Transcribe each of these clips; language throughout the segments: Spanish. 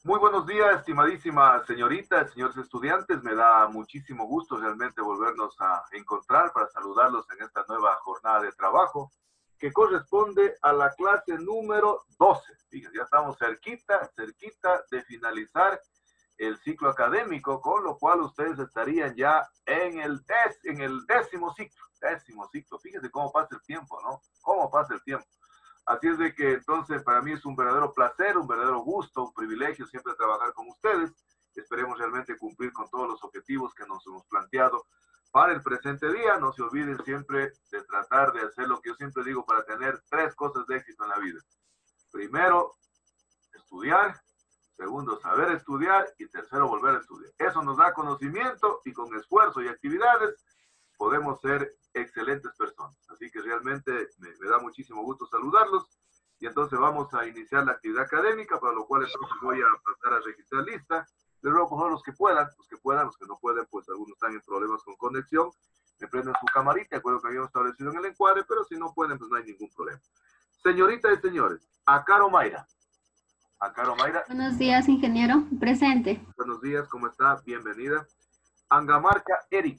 Muy buenos días, estimadísima señorita, señores estudiantes. Me da muchísimo gusto realmente volvernos a encontrar para saludarlos en esta nueva jornada de trabajo que corresponde a la clase número 12. Fíjense, ya estamos cerquita de finalizar el ciclo académico, con lo cual ustedes estarían ya en el décimo ciclo. Fíjense cómo pasa el tiempo, ¿no? Cómo pasa el tiempo. Así es de que entonces para mí es un verdadero placer, un verdadero gusto, un privilegio siempre trabajar con ustedes. Esperemos realmente cumplir con todos los objetivos que nos hemos planteado para el presente día. No se olviden siempre de tratar de hacer lo que yo siempre digo para tener 3 cosas de éxito en la vida. Primero, estudiar. Segundo, saber estudiar. Y tercero, volver a estudiar. Eso nos da conocimiento y con esfuerzo y actividades podemos ser excelentes personas. Así que realmente me da muchísimo gusto saludarlos. Y entonces vamos a iniciar la actividad académica, para lo cual entonces voy a pasar a registrar lista. Les ruego por favor los que puedan, los que no pueden, pues algunos están en problemas con conexión, me prenden su camarita, acuerdo que habíamos establecido en el encuadre, pero si no pueden, pues no hay ningún problema. Señoritas y señores, Acaro Mayra. Acaro Mayra. Buenos días, ingeniero. Presente. Buenos días, ¿cómo está? Bienvenida. Angamarca Eric.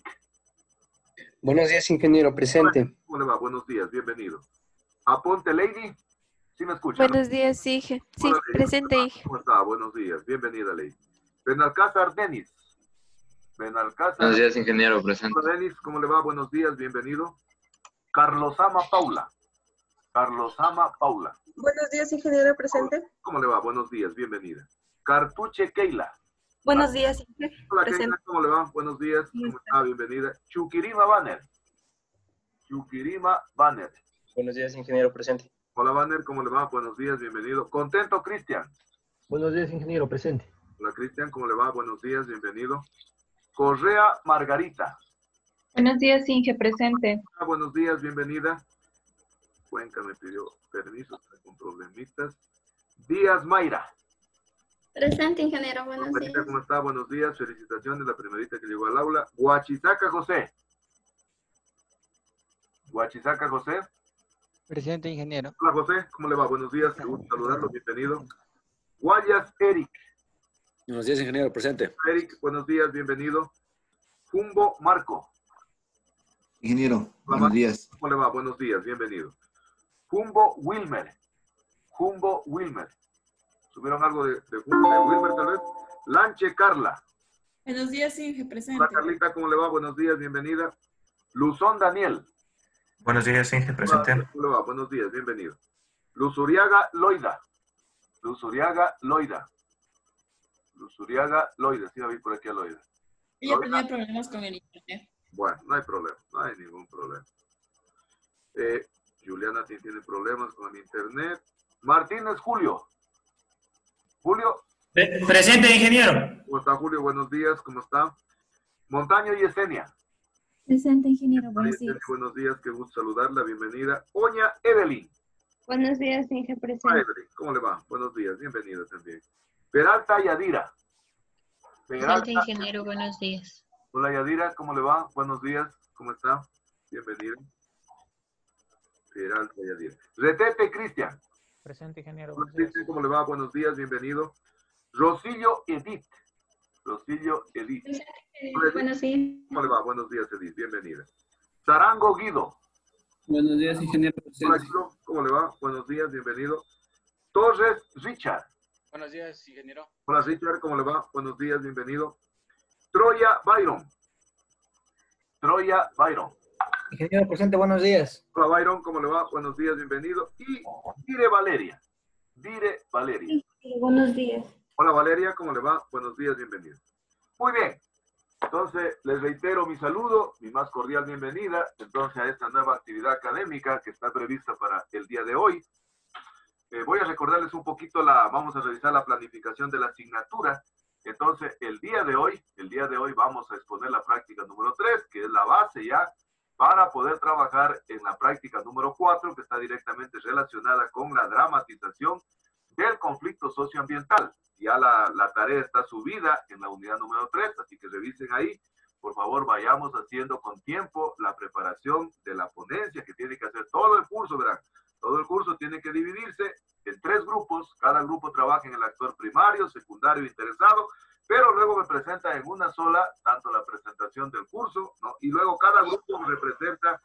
Buenos días, ingeniero. Presente. ¿Cómo le va? Buenos días, bienvenido. Aponte Lady. ¿Sí me escucha? Buenos días, Inge. Sí, Hola, Lady. presente, Inge. ¿Cómo está? Buenos días, bienvenida, Lady. Benalcázar Denis. Benalcázar. Buenos días, ingeniero, presente. Hola, Denis, ¿cómo le va? Buenos días, bienvenido. Carlosama Paula. Carlosama Paula. Buenos días, ingeniero, presente. ¿Cómo le va? Buenos días, bienvenida. Cartuche Keila. Buenos días, Inge. Hola, Presente. Keila, ¿cómo le va? Buenos días, ¿cómo está? Bienvenida. Chukirima Banner. Chukirima Banner. Buenos días, ingeniero. Presente. Hola, Banner, ¿cómo le va? Buenos días, bienvenido. Contento, Cristian. Buenos días, ingeniero. Presente. Hola, Cristian, ¿cómo le va? Buenos días, bienvenido. Correa Margarita. Buenos días, Inge, presente. Hola, buenos días, bienvenida. Cuenca me pidió permiso, está con problemitas. Díaz Mayra. Presente, ingeniero. Buenos Margarita, días. ¿cómo está? Buenos días, felicitaciones, la primerita que llegó al aula. Huachizaca José. Huachizaca José. Presente, ingeniero. Hola, José, ¿cómo le va? Buenos días, qué gusto saludarlo, bienvenido. Guayas Eric. Buenos días, ingeniero, presente. Eric, buenos días, bienvenido. Jumbo Marco. Ingeniero, buenos días. ¿Cómo le va? Buenos días, bienvenido. Jumbo Wilmer. Jumbo Wilmer. ¿Subieron algo de Wilmer tal vez? Lanche Carla. Buenos días, Inge, presente. Hola, Carlita, ¿cómo le va? Buenos días, bienvenida. Luzón Daniel. Buenos días, Inge, presente. Hola, ¿cómo le va? Buenos días, bienvenido. Luzuriaga Loida. Luzuriaga Loida. Luzuriaga Loida. Sí, la vi por aquí a Loida. Ella tenía problemas con el internet. Bueno, no hay problema, no hay ningún problema. Juliana tiene problemas con el internet. Martínez Julio. Julio. Presente, ingeniero. ¿Cómo está, Julio? Buenos días, ¿cómo está? Montaño Yesenia. Presente, ingeniero. Buenos días. Buenos días, qué gusto saludarla, bienvenida. Oña Evelyn. Buenos días, Inge, Hola, presente. Evelyn, ¿cómo le va? Buenos días, bienvenida también. Peralta Yadira. Presente, ingeniero, buenos días. Hola, Yadira, ¿cómo le va? Buenos días, ¿cómo está? Bienvenida. Peralta Yadira. Retete Cristian. Presente, ingeniero. Hola, Cristian, ¿cómo le va? Buenos días, bienvenido. Rosillo Edith. Rosillo Edith. Buenos días. ¿Cómo le va? Buenos días, Edith, bienvenida. Zarango Guido. Buenos días, ingeniero. Hola, Guido, ¿cómo le va? Buenos días, bienvenido. Torres Richard. Buenos días, ingeniero. Hola, Richard, ¿cómo le va? Buenos días, bienvenido. Troya Byron. Troya Byron. Ingeniero, presente. Buenos días. Hola, Byron, ¿cómo le va? Buenos días, bienvenido. Y Dire Valeria. Dire Valeria. Buenos días. Hola, Valeria, ¿cómo le va? Buenos días, bienvenido. Muy bien. Entonces, les reitero mi saludo, mi más cordial bienvenida, entonces, a esta nueva actividad académica que está prevista para el día de hoy. Voy a recordarles un poquito vamos a revisar la planificación de la asignatura. Entonces, el día de hoy vamos a exponer la práctica número 3, que es la base ya para poder trabajar en la práctica número 4, que está directamente relacionada con la dramatización del conflicto socioambiental. Ya la tarea está subida en la unidad número 3, así que revisen ahí. Por favor, vayamos haciendo con tiempo la preparación de la ponencia que tiene que hacer todo el curso, verán. Todo el curso tiene que dividirse en 3 grupos, cada grupo trabaja en el actor primario, secundario, interesado, pero luego me presenta en una sola, tanto la presentación del curso, ¿no? Y luego cada grupo me representa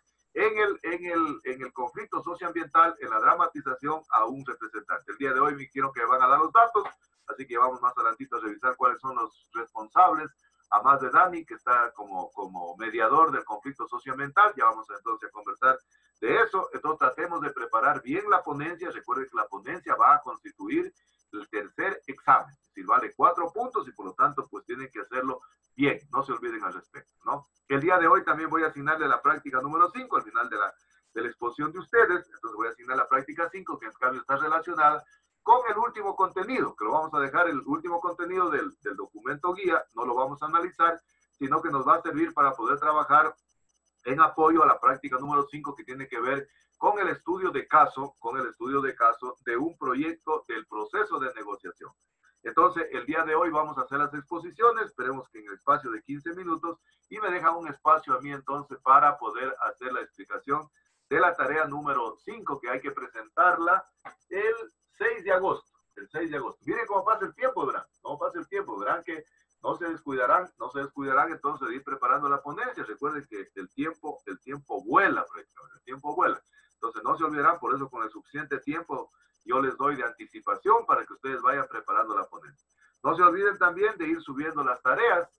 en el conflicto socioambiental, en la dramatización, a un representante. El día de hoy me quiero que van a dar los datos, así que vamos más adelantito a revisar cuáles son los responsables, a más de Dani, que está como mediador del conflicto socioambiental. Ya vamos entonces a conversar de eso. Entonces tratemos de preparar bien la ponencia. Recuerden que la ponencia va a constituir el tercer examen. Es decir, vale 4 puntos y por lo tanto pues tienen que hacerlo bien. No se olviden al respecto, ¿no? El día de hoy también voy a asignarle la práctica número 5 al final de la exposición de ustedes. Entonces voy a asignar la práctica 5, que en cambio está relacionada con el último contenido, que lo vamos a dejar, el último contenido del documento guía, no lo vamos a analizar, sino que nos va a servir para poder trabajar en apoyo a la práctica número 5, que tiene que ver con el estudio de caso, de un proyecto del proceso de negociación. Entonces, el día de hoy vamos a hacer las exposiciones, esperemos que en el espacio de 15 minutos, y me dejan un espacio a mí entonces para poder hacer la explicación de la tarea número 5, que hay que presentarla el 6 de agosto, Miren cómo pasa el tiempo, verán que no se descuidarán entonces de ir preparando la ponencia. Recuerden que el tiempo vuela, el tiempo vuela. Entonces no se olvidarán, por eso con el suficiente tiempo yo les doy de anticipación para que ustedes vayan preparando la ponencia. No se olviden también de ir subiendo las tareas,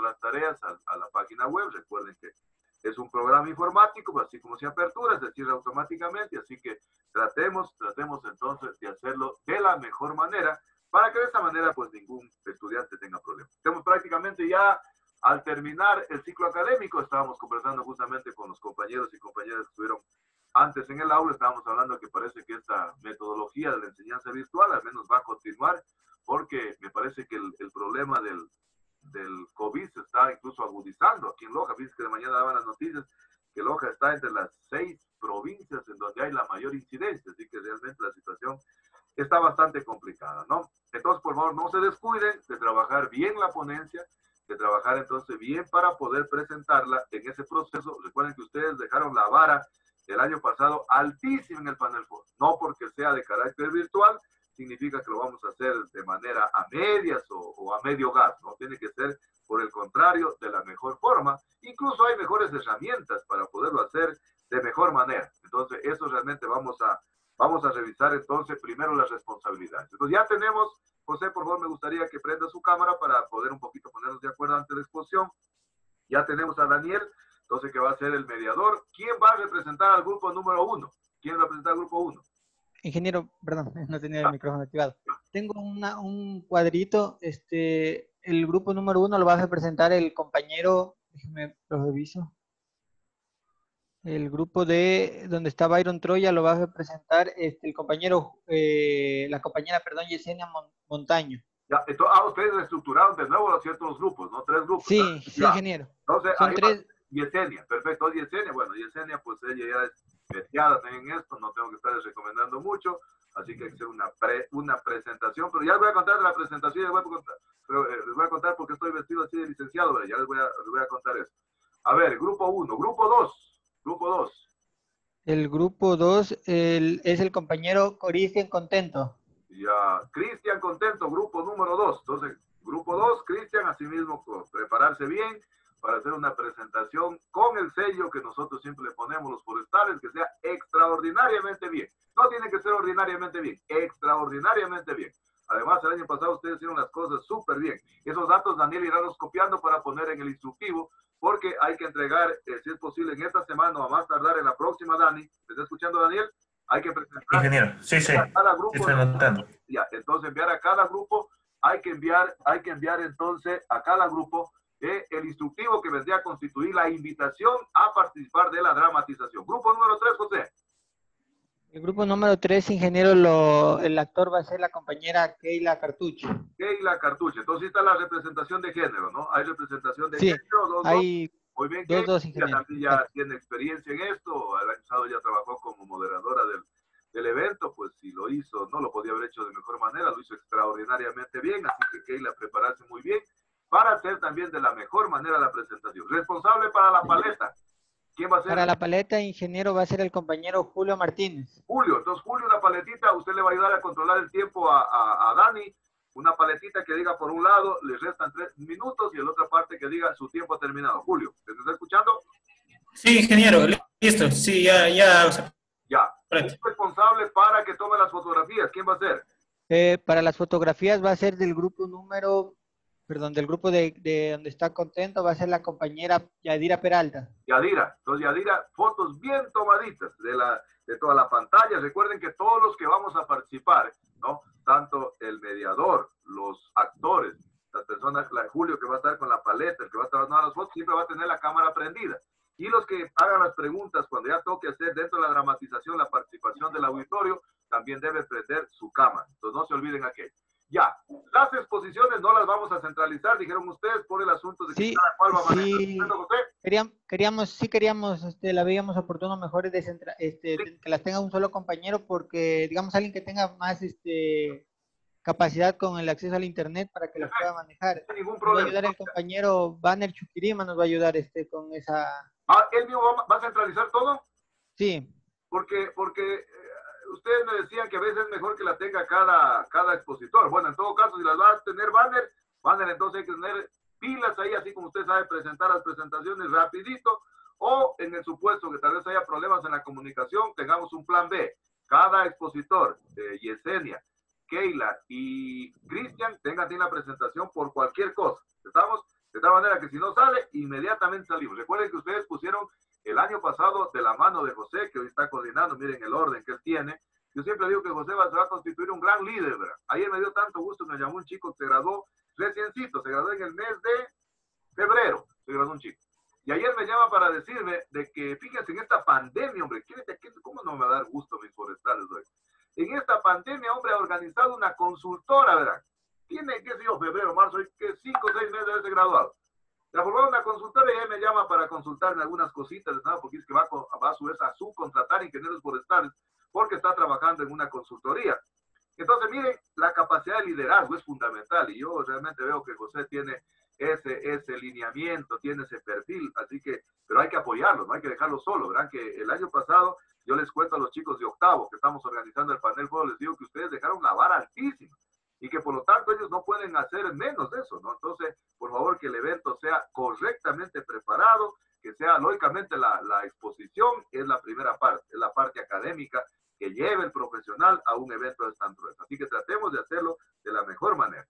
a la página web. Recuerden que es un programa informático, así como se apertura, se cierra automáticamente, así que tratemos entonces de hacerlo de la mejor manera, para que de esa manera pues ningún estudiante tenga problemas. Estamos prácticamente ya al terminar el ciclo académico. Estábamos conversando justamente con los compañeros y compañeras que estuvieron antes en el aula, estábamos hablando que parece que esta metodología de la enseñanza virtual al menos va a continuar, porque me parece que el problema del COVID se está incluso agudizando aquí en Loja. Fíjense que de mañana daban las noticias que Loja está entre las 6 provincias en donde hay la mayor incidencia, así que realmente la situación está bastante complicada, ¿no? Entonces, por favor, no se descuiden de trabajar bien la ponencia, de trabajar entonces bien para poder presentarla en ese proceso. Recuerden que ustedes dejaron la vara el año pasado altísima en el panel foro, no porque sea de carácter virtual, significa que lo vamos a hacer de manera a medias o a medio gas, ¿no? Tiene que ser, por el contrario, de la mejor forma. Incluso hay mejores herramientas para poderlo hacer de mejor manera. Entonces, eso realmente vamos a revisar entonces primero las responsabilidades. Entonces, ya tenemos, José, por favor, me gustaría que prenda su cámara para poder un poquito ponernos de acuerdo ante la exposición. Ya tenemos a Daniel, entonces, que va a ser el mediador. ¿Quién va a representar al grupo número 1? ¿Quién va a representar al grupo 1? Ingeniero, perdón, no tenía el micrófono activado. Tengo un cuadrito, el grupo número 1 lo va a representar el compañero, déjeme lo reviso. El grupo de donde está Byron Troya lo va a representar el compañero, la compañera, perdón, Yesenia Montaño. Ya, entonces, ustedes reestructuraron de nuevo los ciertos grupos, ¿no? 3 grupos. Sí, ¿no? sí, ingeniero. Entonces, son ahí 3. Yesenia, perfecto. Yesenia, bueno, Yesenia, pues ella ya es veteada también en esto, no tengo que estarles recomendando mucho, así que hay que hacer una presentación, pero ya les voy a contar de la presentación, les voy a contar porque estoy vestido así de licenciado, ¿verdad? Ya les voy a contar eso. A ver, grupo 1, grupo 2. El grupo 2 es el compañero Cristian Contento. Ya, Cristian Contento, grupo número 2. Entonces, grupo 2, Cristian, asimismo, prepararse bien para hacer una presentación con el sello que nosotros siempre le ponemos los forestales, que sea extraordinariamente bien. No tiene que ser ordinariamente bien, extraordinariamente bien. Además, el año pasado ustedes hicieron las cosas súper bien. Esos datos Daniel irá los copiando para poner en el instructivo, porque hay que entregar, si es posible, en esta semana o a más tardar en la próxima, Dani. ¿Me está escuchando, Daniel? Hay que presentar. Ingeniero, sí, a cada grupo. Estoy anotando. Ya, entonces enviar a cada grupo, hay que enviar entonces a cada grupo el instructivo que vendría a constituir la invitación a participar de la dramatización. Grupo número 3, José. El grupo número 3, ingeniero, el actor va a ser la compañera Keila Cartucho. Keila Cartucho. Entonces está la representación de género, ¿no? Hay representación de sí, género. Hay muy bien, dos ingenieros. También ya tiene experiencia en esto. El año pasado ya trabajó como moderadora del evento, pues si lo hizo, no lo podía haber hecho de mejor manera, lo hizo extraordinariamente bien, así que Keila prepararse muy bien para hacer también de la mejor manera la presentación. Responsable para la paleta. ¿Quién va a ser ser? Para la paleta, ingeniero, va a ser el compañero Julio Martínez. Julio, entonces Julio, una paletita, usted le va a ayudar a controlar el tiempo a Dani, una paletita que diga por un lado, le restan 3 minutos y en la otra parte que diga su tiempo terminado. Julio, ¿te está escuchando? Sí, ingeniero, listo. Sí, ya. Ya. Un responsable para que tome las fotografías, ¿quién va a ser? Para las fotografías va a ser del grupo del grupo de donde está Contento, va a ser la compañera Yadira Peralta. Yadira, entonces Yadira, fotos bien tomaditas de toda la pantalla. Recuerden que todos los que vamos a participar, ¿no? Tanto el mediador, los actores, las personas, Julio que va a estar con la paleta, el que va a estar dando las fotos, siempre va a tener la cámara prendida. Y los que hagan las preguntas cuando ya toque hacer dentro de la dramatización la participación del auditorio, también deben prender su cámara. Entonces no se olviden aquello. Ya, las exposiciones no las vamos a centralizar, dijeron ustedes, por el asunto de que cada cual va a manejar. Queríamos, la veíamos oportuno mejor que las tenga un solo compañero, porque, digamos, alguien que tenga más capacidad con el acceso al internet para que las pueda manejar. No hay ningún Nos problema. va a ayudar el compañero Banner Chuquirima, nos va a ayudar con esa... ¿Él mismo va a centralizar todo? Sí. Porque ustedes me decían que a veces es mejor que la tenga cada expositor. Bueno, en todo caso, si las va a tener banner, entonces hay que tener pilas ahí, así como usted sabe presentar las presentaciones rapidito, o en el supuesto que tal vez haya problemas en la comunicación, tengamos un plan B. Cada expositor, Yesenia, Keila y Cristian, tengan la presentación por cualquier cosa. ¿Estamos? De tal manera que si no sale, inmediatamente salimos. Recuerden que ustedes pusieron el año pasado de la mano de José, que hoy está coordinando, miren el orden que él tiene. Yo siempre digo que José se va a constituir un gran líder, ¿verdad? Ayer me dio tanto gusto, me llamó un chico que se graduó reciencito, se graduó en el mes de febrero, se graduó un chico. Y ayer me llama para decirme de que, fíjense, en esta pandemia, hombre, ¿cómo no me va a dar gusto mis forestales hoy? En esta pandemia, hombre, ha organizado una consultora, ¿verdad? Tiene, qué sé yo, febrero, marzo, que 5 o 6 meses de haberse graduado. Le ha formado una consultora y él me llama para consultarme algunas cositas, ¿no? Porque es que va a su vez a subcontratar ingenieros forestales porque está trabajando en una consultoría. Entonces, miren, la capacidad de liderazgo es fundamental y yo realmente veo que José tiene ese lineamiento, tiene ese perfil, así que, pero hay que apoyarlo, no hay que dejarlo solo. Verán que el año pasado, yo les cuento a los chicos de octavo que estamos organizando el panel fuego, les digo que ustedes dejaron la vara altísima y que por lo tanto ellos no pueden hacer menos de eso, ¿no? Entonces, por favor, que el evento sea correctamente preparado, que sea, lógicamente, la exposición es la primera parte, es la parte académica que lleve el profesional a un evento de esta naturaleza. Así que tratemos de hacerlo de la mejor manera.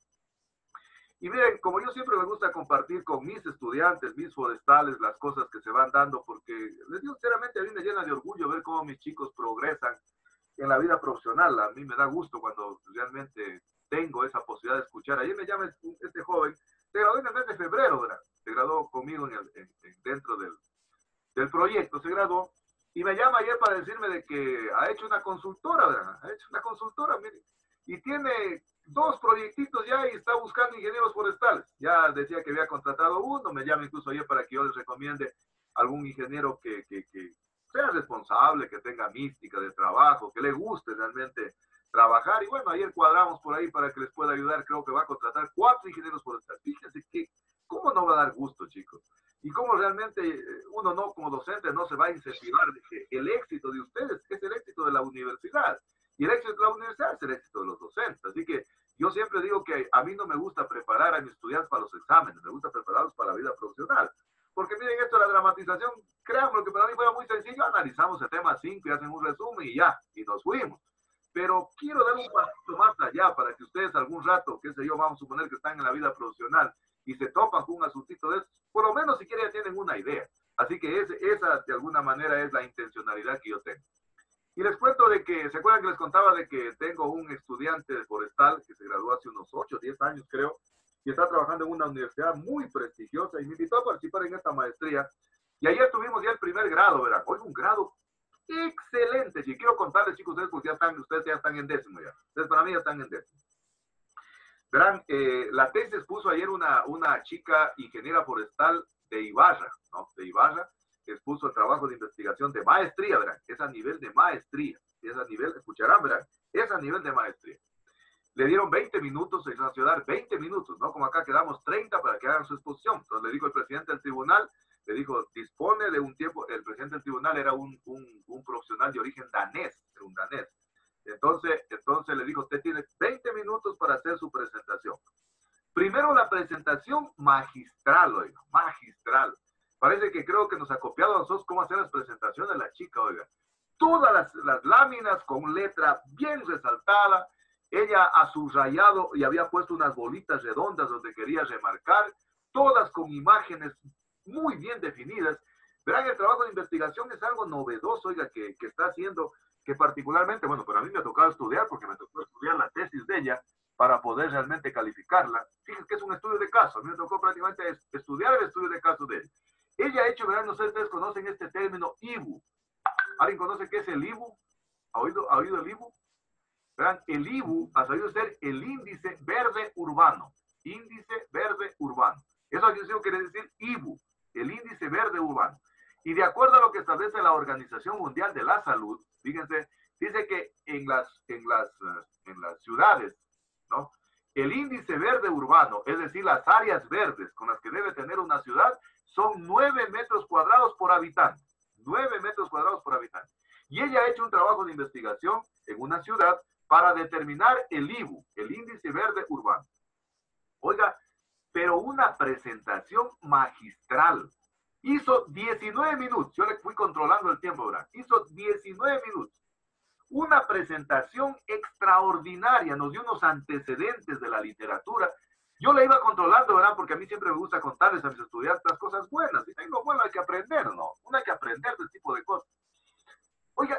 Y miren, como yo siempre me gusta compartir con mis estudiantes, mis forestales, las cosas que se van dando, porque les digo sinceramente, a mí me llena de orgullo ver cómo mis chicos progresan en la vida profesional. A mí me da gusto cuando realmente tengo esa posibilidad de escuchar. Ayer me llama este joven, se graduó en el mes de febrero, ¿verdad? Se graduó conmigo dentro del proyecto, se graduó, y me llama ayer para decirme de que ha hecho una consultora, ¿verdad? Ha hecho una consultora, mire, y tiene 2 proyectitos ya y está buscando ingenieros forestales. Ya decía que había contratado uno, me llama incluso ayer para que yo les recomiende algún ingeniero que sea responsable, que tenga mística de trabajo, que le guste realmente trabajar. Y bueno, ayer cuadramos por ahí para que les pueda ayudar. Creo que va a contratar 4 ingenieros forestales. Fíjense que, ¿cómo no va a dar gusto, chicos? Y cómo realmente uno no, como docente, no se va a incentivar de que el éxito de ustedes es el éxito de la universidad. Y el éxito de la universidad es el éxito de los docentes. Así que yo siempre digo que a mí no me gusta preparar a mis estudiantes para los exámenes, me gusta prepararlos para la vida profesional. Porque miren, esto de la dramatización, créanme, que para mí fue muy sencillo, analizamos el tema 5 y hacen un resumen y ya, y nos fuimos. Pero quiero dar un pasito más allá para que ustedes algún rato, qué sé yo, vamos a suponer que están en la vida profesional y se topan con un asuntito de eso, por lo menos siquiera ya tienen una idea. Así que esa de alguna manera es la intencionalidad que yo tengo. Y les cuento de que, ¿se acuerdan que les contaba de que tengo un estudiante forestal que se graduó hace unos 8 o 10 años, creo, y está trabajando en una universidad muy prestigiosa y me invitó a participar en esta maestría? Y ayer tuvimos ya el primer grado, ¿verdad? Hoy un grado excelente. Si quiero contarles, chicos, ustedes ya están en décimo ya. Ustedes para mí ya están en décimo. Verán, la tesis puso ayer una chica ingeniera forestal de Ibarra, ¿no? De Ibarra. Expuso el trabajo de investigación de maestría, verán, es a nivel de maestría, es a nivel, escucharán, verán, es a nivel de maestría. Le dieron 20 minutos, se hizo dar 20 minutos, ¿no? Como acá quedamos 30 para que hagan su exposición. Entonces le dijo el presidente del tribunal, le dijo, dispone de un tiempo, el presidente del tribunal era un profesional de origen danés, era un danés. Entonces le dijo, usted tiene 20 minutos para hacer su presentación. Primero la presentación magistral, oiga, magistral. Parece que creo que nos ha copiado a nosotros cómo hacer las presentaciones la chica, oiga. Todas las láminas con letra bien resaltada. Ella ha subrayado y había puesto unas bolitas redondas donde quería remarcar, todas con imágenes muy bien definidas. Verán, el trabajo de investigación es algo novedoso, oiga, que está haciendo, que particularmente, bueno, pero a mí me ha tocado estudiar, porque me tocó estudiar la tesis de ella para poder realmente calificarla. Fíjense que es un estudio de caso, a mí me tocó prácticamente estudiar el estudio de caso de él. Ella ha hecho, verán, no sé si ustedes conocen este término IBU. ¿Alguien conoce qué es el IBU? ¿Ha oído el IBU? Verán, el IBU ha sabido ser el índice verde urbano. Índice verde urbano. Eso quiere decir IBU, el índice verde urbano. Y de acuerdo a lo que establece la Organización Mundial de la Salud, fíjense, dice que en las ciudades, ¿no? El índice verde urbano, es decir, las áreas verdes con las que debe tener una ciudad, son 9 metros cuadrados por habitante. 9 metros cuadrados por habitante. Y ella ha hecho un trabajo de investigación en una ciudad para determinar el IBU, el índice verde urbano. Oiga, pero una presentación magistral. Hizo 19 minutos. Yo le fui controlando el tiempo, ¿verdad? Hizo 19 minutos. Una presentación extraordinaria. Nos dio unos antecedentes de la literatura. Yo le iba controlando, ¿verdad? Porque a mí siempre me gusta contarles a mis estudiantes las cosas buenas. Y tengo, bueno, hay que aprender, ¿no? Uno hay que aprender de este tipo de cosas. Oiga,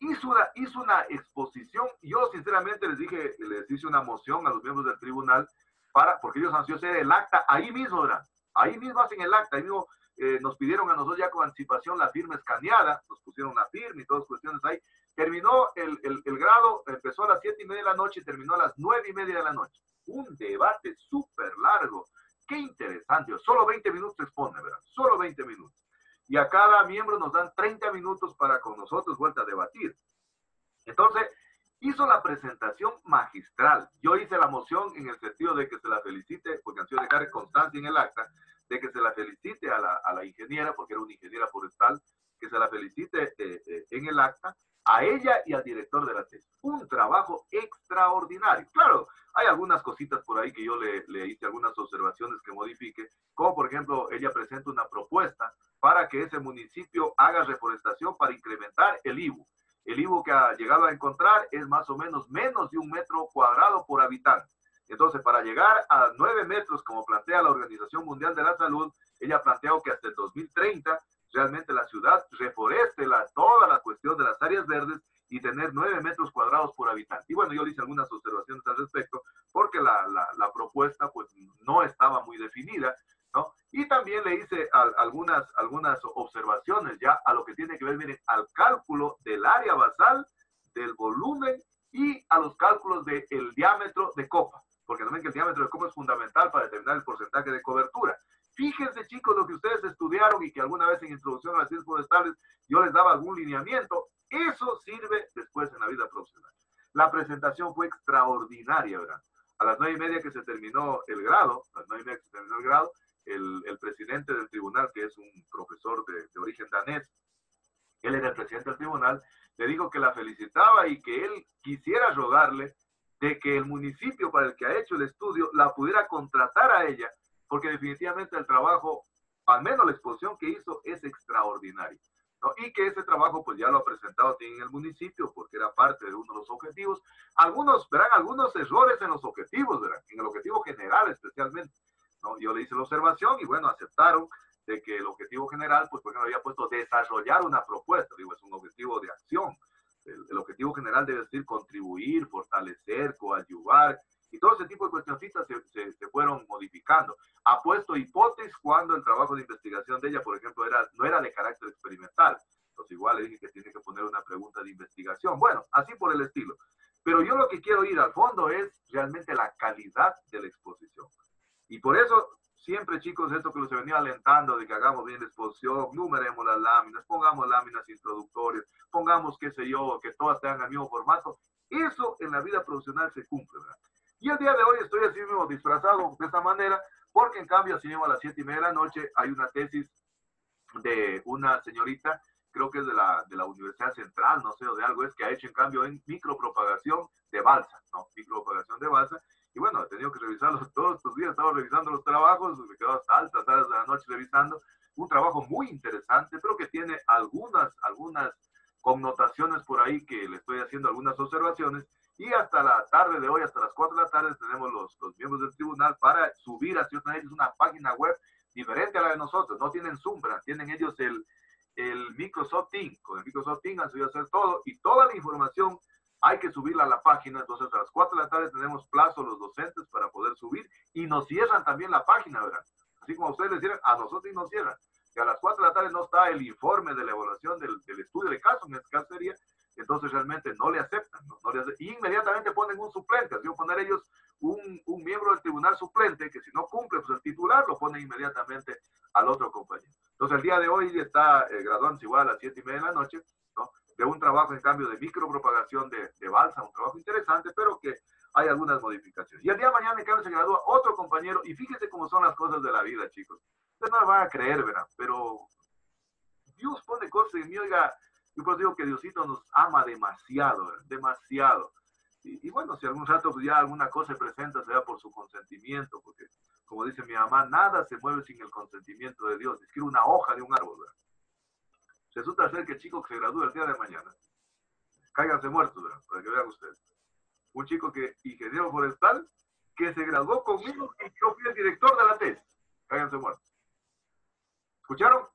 hizo una exposición. Yo, sinceramente, les hice una moción a los miembros del tribunal porque ellos han sido hacer el acta ahí mismo, ¿verdad? Ahí mismo hacen el acta. Ahí mismo nos pidieron a nosotros ya con anticipación la firma escaneada. Nos pusieron una firma y todas cuestiones ahí. Terminó el grado, empezó a las 7:30 de la noche y terminó a las 9:30 de la noche. Un debate súper largo. Qué interesante. Solo 20 minutos se expone, ¿verdad? Solo 20 minutos. Y a cada miembro nos dan 30 minutos para con nosotros vuelta a debatir. Entonces, hizo la presentación magistral. Yo hice la moción en el sentido de que se la felicite, porque han sido dejar constancia en el acta, de que se la felicite a la ingeniera, porque era una ingeniera forestal, que se la felicite en el acta, a ella y al director de la tesis. Un trabajo extraordinario. Claro, hay algunas cositas por ahí que yo le hice algunas observaciones que modifique, como por ejemplo, ella presenta una propuesta para que ese municipio haga reforestación para incrementar el IBU. El IBU que ha llegado a encontrar es más o menos de 1 metro cuadrado por habitante. Entonces, para llegar a 9 metros, como plantea la Organización Mundial de la Salud, ella ha planteado que hasta el 2030 realmente la ciudad reforeste toda la cuestión de las áreas verdes y tener 9 metros cuadrados por habitante. Y bueno, yo le hice algunas observaciones al respecto porque la propuesta pues no estaba muy definida, ¿no? Y también le hice algunas observaciones ya a lo que tiene que ver, miren, al cálculo del área basal, del volumen y a los cálculos del diámetro de copa, porque también que el diámetro de copa es fundamental para determinar el porcentaje de cobertura. Fíjense, chicos, lo que ustedes estudiaron y que alguna vez en introducción a las ciencias forestales yo les daba algún lineamiento, eso sirve después en la vida profesional. La presentación fue extraordinaria, ¿verdad? A las 9:30 que se terminó el grado, el presidente del tribunal, que es un profesor de origen danés, él era el presidente del tribunal, le dijo que la felicitaba y que él quisiera rogarle de que el municipio para el que ha hecho el estudio la pudiera contratar a ella, porque definitivamente el trabajo, al menos la exposición que hizo, es extraordinario, ¿no? Y que ese trabajo pues ya lo ha presentado en el municipio porque era parte de uno de los objetivos. Verán algunos errores en los objetivos, verán, en el objetivo general especialmente, ¿no? Yo le hice la observación y bueno, aceptaron de que el objetivo general, pues porque no había puesto desarrollar una propuesta, digo, es un objetivo de acción. El objetivo general debe decir contribuir, fortalecer, coadyuvar, y todo ese tipo de cuestioncitas se fueron modificando. Ha puesto hipótesis cuando el trabajo de investigación de ella, por ejemplo, no era de carácter experimental. Entonces igual le dije que tiene que poner una pregunta de investigación. Bueno, así por el estilo. Pero yo lo que quiero ir al fondo es realmente la calidad de la exposición. Y por eso, siempre, chicos, esto que los he venido alentando de que hagamos bien la exposición, numeremos las láminas, pongamos láminas introductorias, pongamos, qué sé yo, que todas tengan el mismo formato. Eso en la vida profesional se cumple, ¿verdad? Y el día de hoy estoy así mismo disfrazado de esta manera, porque en cambio, así mismo a las 7:30 de la noche hay una tesis de una señorita, creo que es de la Universidad Central, no sé, o de algo es, que ha hecho en cambio en micropropagación de balsa, ¿no? Micropropagación de balsa. Y bueno, he tenido que revisarlos todos estos días, estaba revisando los trabajos, me quedaba hasta altas horas de la noche revisando. Un trabajo muy interesante, pero que tiene algunas connotaciones por ahí que le estoy haciendo algunas observaciones. Y hasta la tarde de hoy, hasta las 4 de la tarde, tenemos los miembros del tribunal para subir a Ciudad ellos una página web diferente a la de nosotros. No tienen Zoom, tienen ellos el Microsoft Teams. Con el Microsoft Teams han subido a hacer todo y toda la información hay que subirla a la página. Entonces a las 4 de la tarde tenemos plazo los docentes para poder subir y nos cierran también la página, ¿verdad? Así como ustedes les cierran, a nosotros nos cierran. Que a las 4 de la tarde no está el informe de la evaluación del estudio de caso, en este caso sería, entonces realmente no le aceptan, no le aceptan. Y inmediatamente ponen un suplente, así van a poner ellos un miembro del tribunal suplente, que si no cumple, pues el titular lo pone inmediatamente al otro compañero. Entonces el día de hoy está graduándose igual a las 7:30 de la noche, ¿no? De un trabajo en cambio de micropropagación de balsa, un trabajo interesante, pero que hay algunas modificaciones. Y el día de mañana en cambio se gradúa otro compañero, y fíjense cómo son las cosas de la vida, chicos. Ustedes no me van a creer, ¿verdad? Pero Dios pone cosas en mí, oiga, yo pues digo que Diosito nos ama demasiado, ¿verdad? Demasiado. Y bueno, si algún rato pues ya alguna cosa se presenta, será por su consentimiento, porque como dice mi mamá, nada se mueve sin el consentimiento de Dios. Es que una hoja de un árbol, ¿verdad? Resulta ser que el chico que se gradúa el día de mañana, cáiganse muertos, ¿verdad? Para que vean ustedes. Un chico que, ingeniero forestal, que se graduó conmigo y yo fui el director de la tesis. Cáiganse muertos. ¿Escucharon?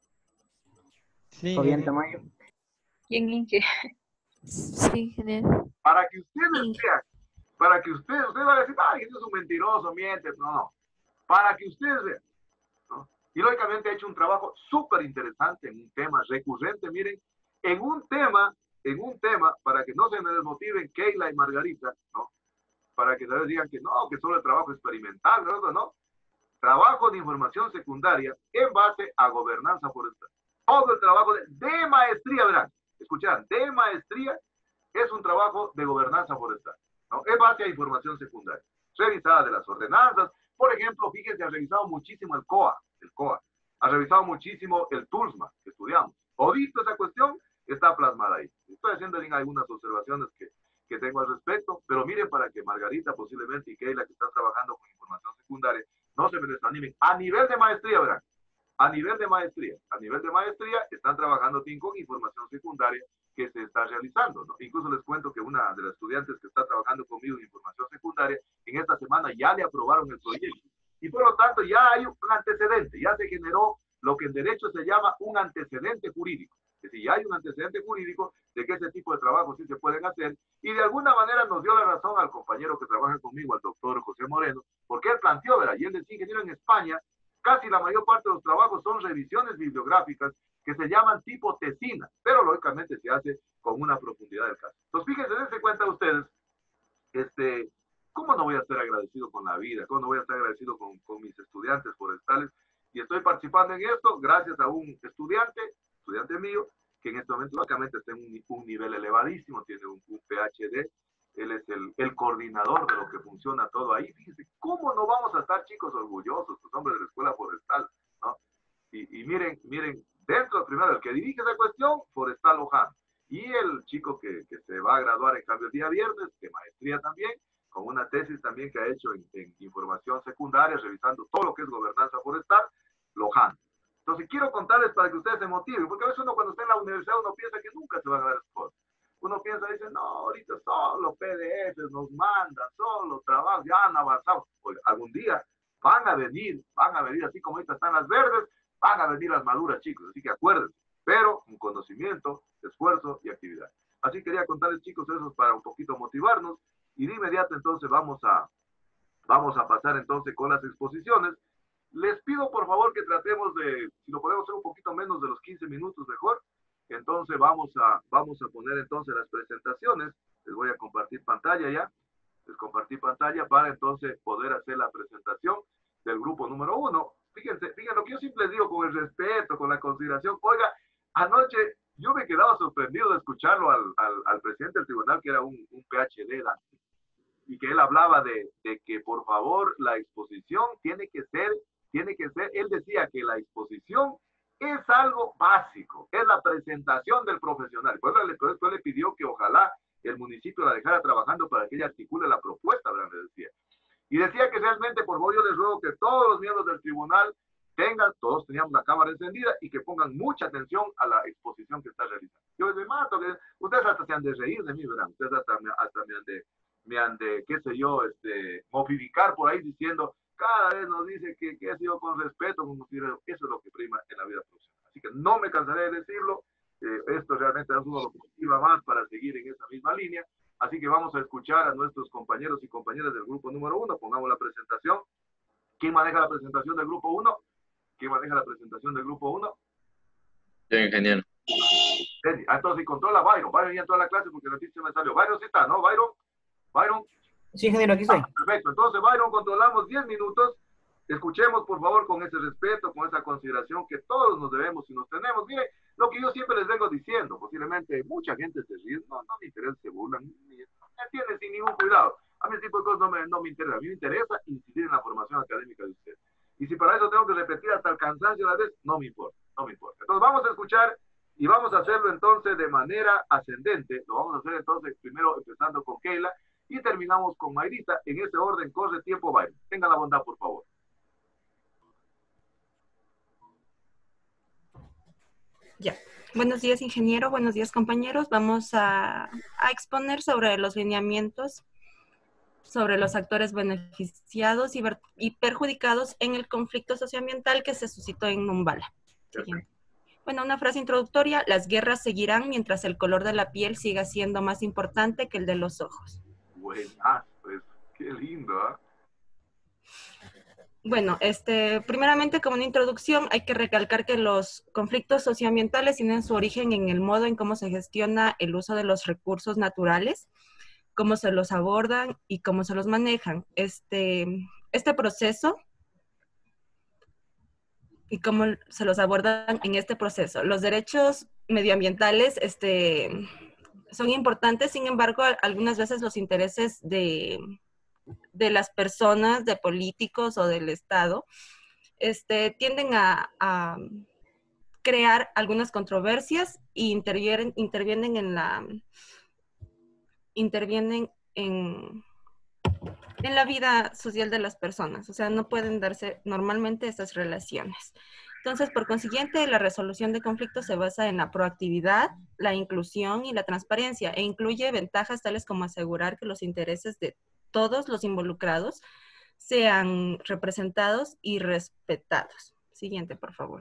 Sí. Fabián Tamayo. ¿Quién Inge? Sí, ingeniero. Para que ustedes vean, para que usted va a decir, ay, este es un mentiroso, miente. No. Para que ustedes vean, ¿no? Y lógicamente ha hecho un trabajo súper interesante en un tema recurrente, miren, en un tema, para que no se me desmotiven Keila y Margarita, ¿no? Para que tal vez digan que no, que solo el trabajo experimental, no. Trabajo de información secundaria en base a gobernanza forestal. Todo el trabajo de maestría, verán, escuchan, de maestría es un trabajo de gobernanza forestal, ¿no? En base a información secundaria, revisada de las ordenanzas. Por ejemplo, fíjense, ha revisado muchísimo el COA, ha revisado muchísimo el TULSMA, que estudiamos. ¿O visto esa cuestión? Está plasmada ahí. Estoy haciendo algunas observaciones que tengo al respecto, pero miren, para que Margarita posiblemente y Keila, que están trabajando con información secundaria, no se me desanimen. A nivel de maestría, verán, a nivel de maestría están trabajando con información secundaria que se está realizando, ¿no? Incluso les cuento que una de las estudiantes que está trabajando conmigo en información secundaria, en esta semana ya le aprobaron el proyecto. Y por lo tanto ya hay un antecedente, ya se generó lo que en derecho se llama un antecedente jurídico. Es decir, ya hay un antecedente jurídico de que ese tipo de trabajos sí se pueden hacer, y de alguna manera nos dio la razón al compañero que trabaja conmigo, al doctor José Moreno, porque él planteó, ¿verdad? Y él decía, ingeniero, en España casi la mayor parte de los trabajos son revisiones bibliográficas que se llaman tipo tesina, pero lógicamente se hace con una profundidad del caso. Entonces, fíjense, dense cuenta ustedes, ¿cómo no voy a estar agradecido con la vida? ¿Cómo no voy a estar agradecido con mis estudiantes forestales? Y estoy participando en esto gracias a un estudiante mío, que en este momento lógicamente está en un nivel elevadísimo, tiene un PhD, él es el coordinador de lo que funciona todo ahí. Fíjense, ¿cómo no vamos a estar, chicos, orgullosos, los hombres de la escuela forestal, ¿no? Y miren, dentro primero, el que dirige esa cuestión, Forestal Loján, y el chico que se va a graduar en cambio el día viernes, de maestría también, con una tesis también que ha hecho en información secundaria, revisando todo lo que es gobernanza forestal, Loján. Entonces quiero contarles para que ustedes se motiven, porque a veces uno cuando está en la universidad uno piensa que nunca se van a dar esas cosas. Uno piensa, dice, no, ahorita solo PDFs nos mandan, solo trabajo, ya han avanzado. Oiga, algún día van a venir, así como ahorita están las verdes, van a venir las maduras, chicos. Así que acuérdense, pero un conocimiento, esfuerzo y actividad. Así quería contarles, chicos, eso para un poquito motivarnos. Y de inmediato entonces vamos a pasar entonces con las exposiciones. Les pido por favor que tratemos de, si lo podemos hacer un poquito menos de los 15 minutos mejor. Entonces vamos a poner entonces las presentaciones. Les voy a compartir pantalla ya. Les compartí pantalla para entonces poder hacer la presentación del grupo número 1. Fíjense lo que yo siempre les digo, con el respeto, con la consideración. Oiga, anoche yo me quedaba sorprendido de escucharlo al presidente del tribunal, que era un PhD, y que él hablaba de que por favor la exposición tiene que ser, él decía que la exposición es algo básico, es la presentación del profesional. Por eso le pidió que ojalá el municipio la dejara trabajando para que ella articule la propuesta, ¿verdad? Le decía. Y decía que realmente, por favor, yo les ruego que todos los miembros del tribunal todos teníamos la cámara encendida y que pongan mucha atención a la exposición que está realizando. Yo les mato, que ustedes hasta se han de reír de mí, ¿verdad? Ustedes hasta me han de, qué sé yo, mofificar por ahí diciendo, cada vez nos dice que ha sido con respeto, eso es lo que prima en la vida profesional. Así que no me cansaré de decirlo, esto realmente es uno lo que motiva más para seguir en esa misma línea. Así que vamos a escuchar a nuestros compañeros y compañeras del grupo número 1. Pongamos la presentación. ¿Quién maneja la presentación del grupo 1? ¿Quién maneja la presentación del grupo 1? Yo, ingeniero. Entonces, controla Byron. Byron ya en toda la clase porque la ficha me salió. Byron sí está, ¿no? Byron. Sí, ingeniero, aquí estoy. Perfecto. Entonces, Byron, controlamos 10 minutos. Escuchemos, por favor, con ese respeto, con esa consideración que todos nos debemos y nos tenemos. Mire, lo que yo siempre les vengo diciendo, posiblemente mucha gente se ríe, no me interesa, se burlan, me entienden sin ningún cuidado. A mí ese tipo de cosas no me interesa. A mí me interesa incidir en la formación académica de ustedes. Y si para eso tengo que repetir hasta el cansancio a la vez, no me importa. Entonces vamos a escuchar y vamos a hacerlo entonces de manera ascendente. Lo vamos a hacer entonces primero empezando con Keila y terminamos con Mayrita. En ese orden, corre tiempo, Byron. Tenga la bondad, por favor. Ya. Buenos días, ingeniero. Buenos días, compañeros. Vamos a exponer sobre los lineamientos sobre los actores beneficiados y perjudicados en el conflicto socioambiental que se suscitó en Numbala. Siguiente. Bueno, una frase introductoria: las guerras seguirán mientras el color de la piel siga siendo más importante que el de los ojos. Buenas, pues, qué lindo, ¿eh? Bueno, primeramente, como una introducción, hay que recalcar que los conflictos socioambientales tienen su origen en el modo en cómo se gestiona el uso de los recursos naturales, cómo se los abordan y cómo se los manejan. Este proceso y cómo se los abordan en este proceso. Los derechos medioambientales son importantes, sin embargo, algunas veces los intereses de las personas, de políticos o del Estado, tienden a crear algunas controversias e intervienen en la vida social de las personas. O sea, no pueden darse normalmente estas relaciones. Entonces, por consiguiente, la resolución de conflictos se basa en la proactividad, la inclusión y la transparencia, e incluye ventajas tales como asegurar que los intereses de todos los involucrados sean representados y respetados. Siguiente, por favor.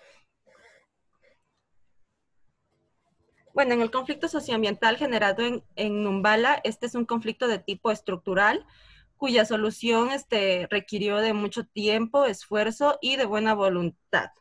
Bueno, en el conflicto socioambiental generado en Numbala, este es un conflicto de tipo estructural, cuya solución requirió de mucho tiempo, esfuerzo y de buena voluntad.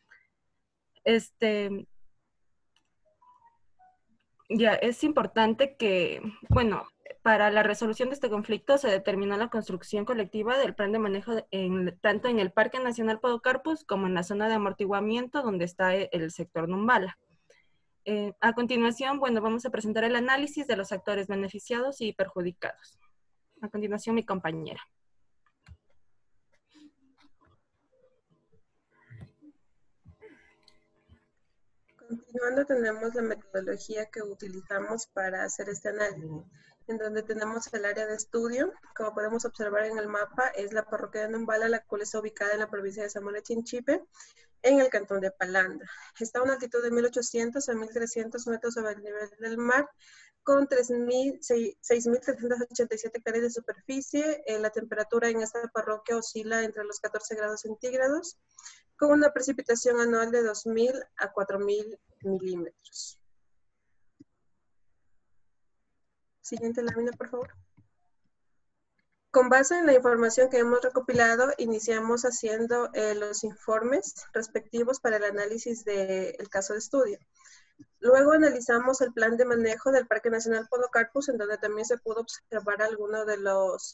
Ya es importante que, bueno, para la resolución de este conflicto se determinó la construcción colectiva del plan de manejo tanto en el Parque Nacional Podocarpus como en la zona de amortiguamiento donde está el sector Numbala. A continuación, bueno, vamos a presentar el análisis de los actores beneficiados y perjudicados. A continuación, mi compañera. Continuando, tenemos la metodología que utilizamos para hacer este análisis, en donde tenemos el área de estudio. Como podemos observar en el mapa, es la parroquia de Numbala, la cual está ubicada en la provincia de Zamora Chinchipe, en el cantón de Palanda. Está a una altitud de 1.800 a 1.300 metros sobre el nivel del mar, con 6.387 hectáreas de superficie. La temperatura en esta parroquia oscila entre los 14 grados centígrados, con una precipitación anual de 2.000 a 4.000 milímetros. Siguiente lámina, por favor. Con base en la información que hemos recopilado, iniciamos haciendo los informes respectivos para el análisis del caso de estudio. Luego analizamos el plan de manejo del Parque Nacional Podocarpus, en donde también se pudo observar algunos de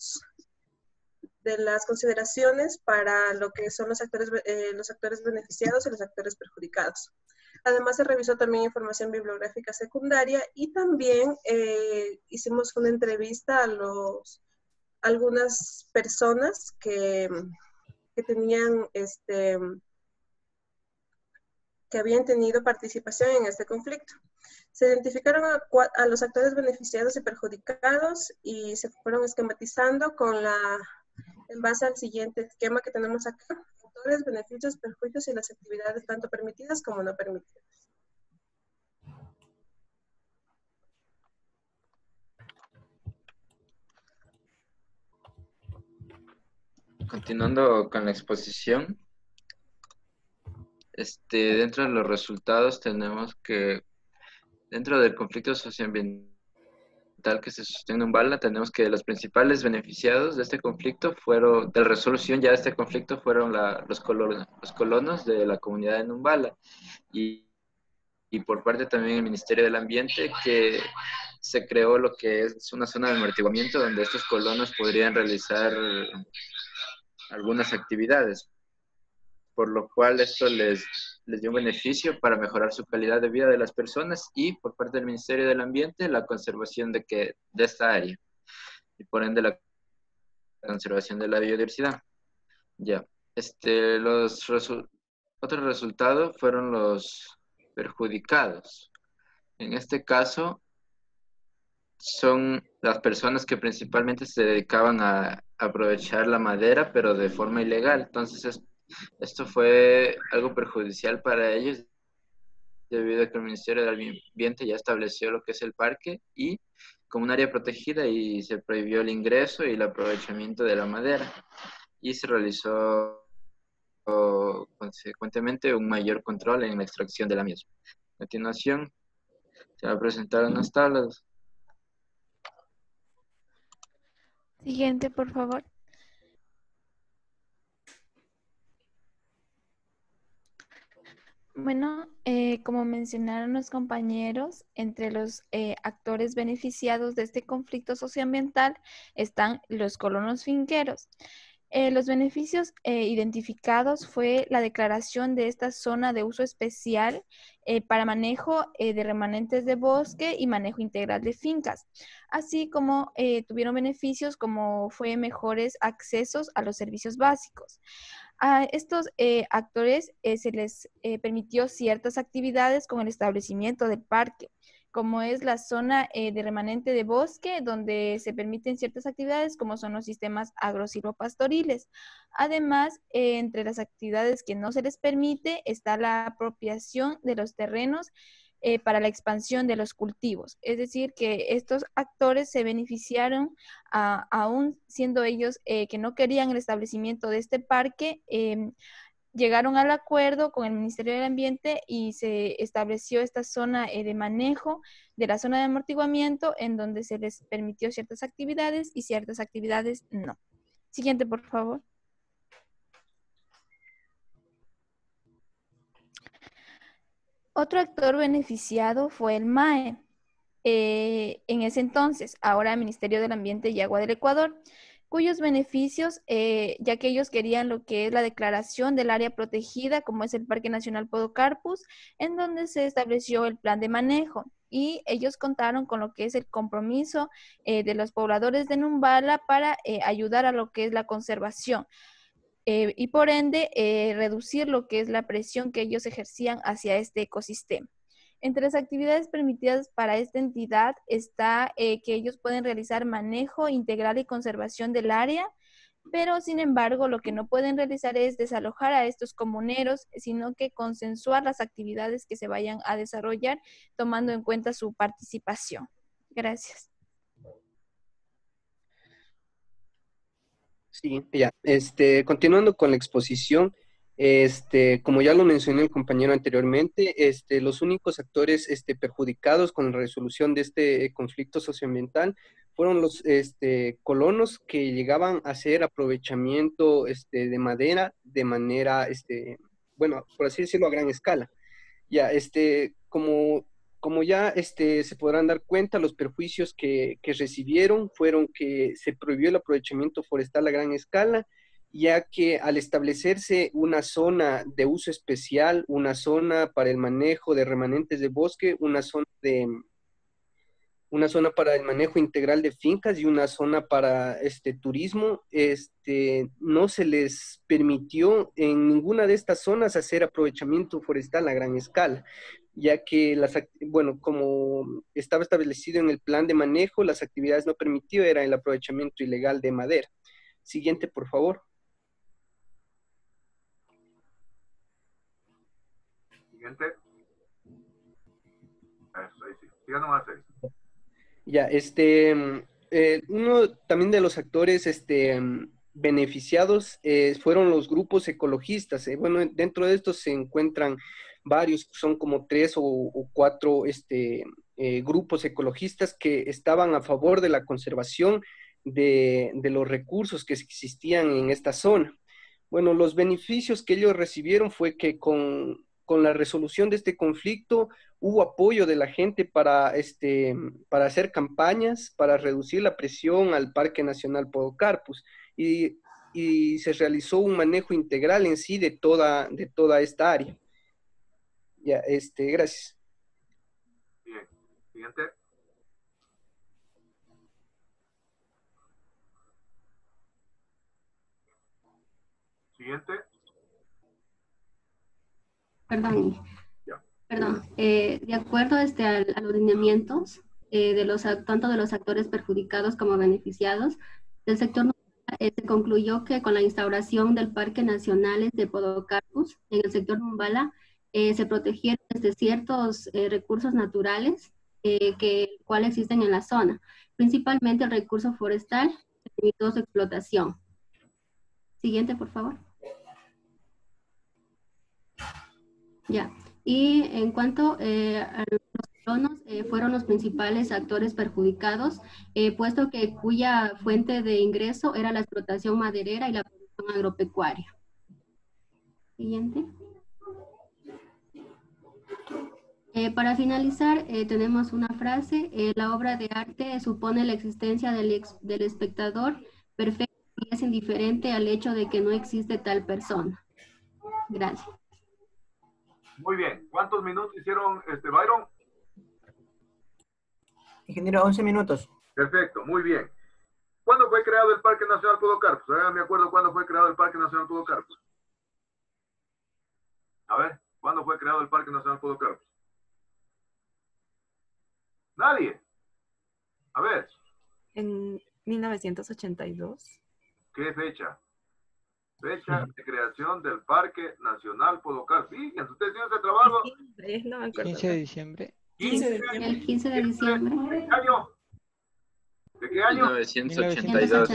las consideraciones para lo que son los actores beneficiados y los actores perjudicados. Además, se revisó también información bibliográfica secundaria y también hicimos una entrevista a algunas personas que tenían que habían tenido participación en este conflicto. Se identificaron a los actores beneficiados y perjudicados y se fueron esquematizando en base al siguiente esquema que tenemos acá: actores, beneficios, perjuicios y las actividades tanto permitidas como no permitidas. Continuando con la exposición, dentro de los resultados tenemos que dentro del conflicto socioambiental que se sostiene en Umbala, tenemos que los principales beneficiados de este conflicto fueron, de la resolución ya de este conflicto, fueron los colonos de la comunidad de Numbala y por parte también del Ministerio del Ambiente, que se creó lo que es una zona de amortiguamiento donde estos colonos podrían realizar algunas actividades, por lo cual esto les dio un beneficio para mejorar su calidad de vida de las personas y por parte del Ministerio del Ambiente la conservación de esta área y por ende la conservación de la biodiversidad. Ya, otro resultado fueron los perjudicados. En este caso son las personas que principalmente se dedicaban a aprovechar la madera, pero de forma ilegal. Entonces, esto fue algo perjudicial para ellos, debido a que el Ministerio del Ambiente ya estableció lo que es el parque y como un área protegida y se prohibió el ingreso y el aprovechamiento de la madera. Y se realizó consecuentemente un mayor control en la extracción de la misma. A continuación, se va a presentar unas tablas. Siguiente, por favor. Bueno, como mencionaron los compañeros, entre los actores beneficiados de este conflicto socioambiental están los colonos finqueros. Los beneficios identificados fue la declaración de esta zona de uso especial para manejo de remanentes de bosque y manejo integral de fincas, así como tuvieron beneficios como fue mejores accesos a los servicios básicos. A estos actores se les permitió ciertas actividades con el establecimiento del parque, como es la zona de remanente de bosque, donde se permiten ciertas actividades como son los sistemas agrosilvopastoriles. Además, entre las actividades que no se les permite está la apropiación de los terrenos para la expansión de los cultivos. Es decir, que estos actores se beneficiaron, aún siendo ellos que no querían el establecimiento de este parque, llegaron al acuerdo con el Ministerio del Ambiente y se estableció esta zona de manejo de la zona de amortiguamiento en donde se les permitió ciertas actividades y ciertas actividades no. Siguiente, por favor. Otro actor beneficiado fue el MAE. En ese entonces, ahora Ministerio del Ambiente y Agua del Ecuador, cuyos beneficios, ya que ellos querían lo que es la declaración del área protegida, como es el Parque Nacional Podocarpus, en donde se estableció el plan de manejo. Y ellos contaron con lo que es el compromiso de los pobladores de Numbala para ayudar a lo que es la conservación. Y por ende, reducir lo que es la presión que ellos ejercían hacia este ecosistema. Entre las actividades permitidas para esta entidad está que ellos pueden realizar manejo integral y conservación del área, pero sin embargo lo que no pueden realizar es desalojar a estos comuneros, sino que consensuar las actividades que se vayan a desarrollar tomando en cuenta su participación. Gracias. Sí, ya. Continuando con la exposición, como ya lo mencioné el compañero anteriormente, los únicos actores perjudicados con la resolución de este conflicto socioambiental fueron los colonos que llegaban a hacer aprovechamiento de madera de manera, bueno, por así decirlo, a gran escala. Ya, como ya se podrán dar cuenta, los perjuicios que recibieron fueron que se prohibió el aprovechamiento forestal a gran escala, ya que al establecerse una zona de uso especial, una zona para el manejo de remanentes de bosque, una zona una zona para el manejo integral de fincas y una zona para turismo. No se les permitió en ninguna de estas zonas hacer aprovechamiento forestal a gran escala, ya que como estaba establecido en el plan de manejo, las actividades no permitidas era el aprovechamiento ilegal de madera. Siguiente, por favor. Siguiente. Eso, ahí sí. Siga nomás ahí. Ya, uno también de los actores beneficiados fueron los grupos ecologistas. Bueno, dentro de estos se encuentran varios, son como 3 o 4 grupos ecologistas que estaban a favor de la conservación de los recursos que existían en esta zona. Bueno, los beneficios que ellos recibieron fue que con la resolución de este conflicto hubo apoyo de la gente para hacer campañas, para reducir la presión al Parque Nacional Podocarpus, y se realizó un manejo integral en sí de toda esta área. Ya, gracias. Bien, siguiente. Siguiente. Perdón. De acuerdo a los lineamientos tanto de los actores perjudicados como beneficiados del sector, se concluyó que con la instauración del Parque Nacional de Podocarpus en el sector Numbala se protegieron ciertos recursos naturales cuales existen en la zona, principalmente el recurso forestal, que limitó su explotación. Siguiente, por favor. Ya. Y en cuanto a los colonos, fueron los principales actores perjudicados, puesto que cuya fuente de ingreso era la explotación maderera y la producción agropecuaria. Siguiente. Para finalizar, tenemos una frase: la obra de arte supone la existencia del espectador perfecto y es indiferente al hecho de que no existe tal persona. Gracias. Muy bien. ¿Cuántos minutos hicieron, Byron? Ingeniero, 11 minutos. Perfecto, muy bien. ¿Cuándo fue creado el Parque Nacional Podocarpus? Me acuerdo cuándo fue creado el Parque Nacional Podocarpus. A ver, ¿cuándo fue creado el Parque Nacional Podocarpus? Nadie. A ver. En 1982. ¿Qué fecha? Fecha de creación del Parque Nacional Podocarpus. Fíjense, ustedes tienen ese trabajo. No me acuerdo. 15 de diciembre. El 15 de diciembre. ¿Qué año? ¿De qué año? 1982.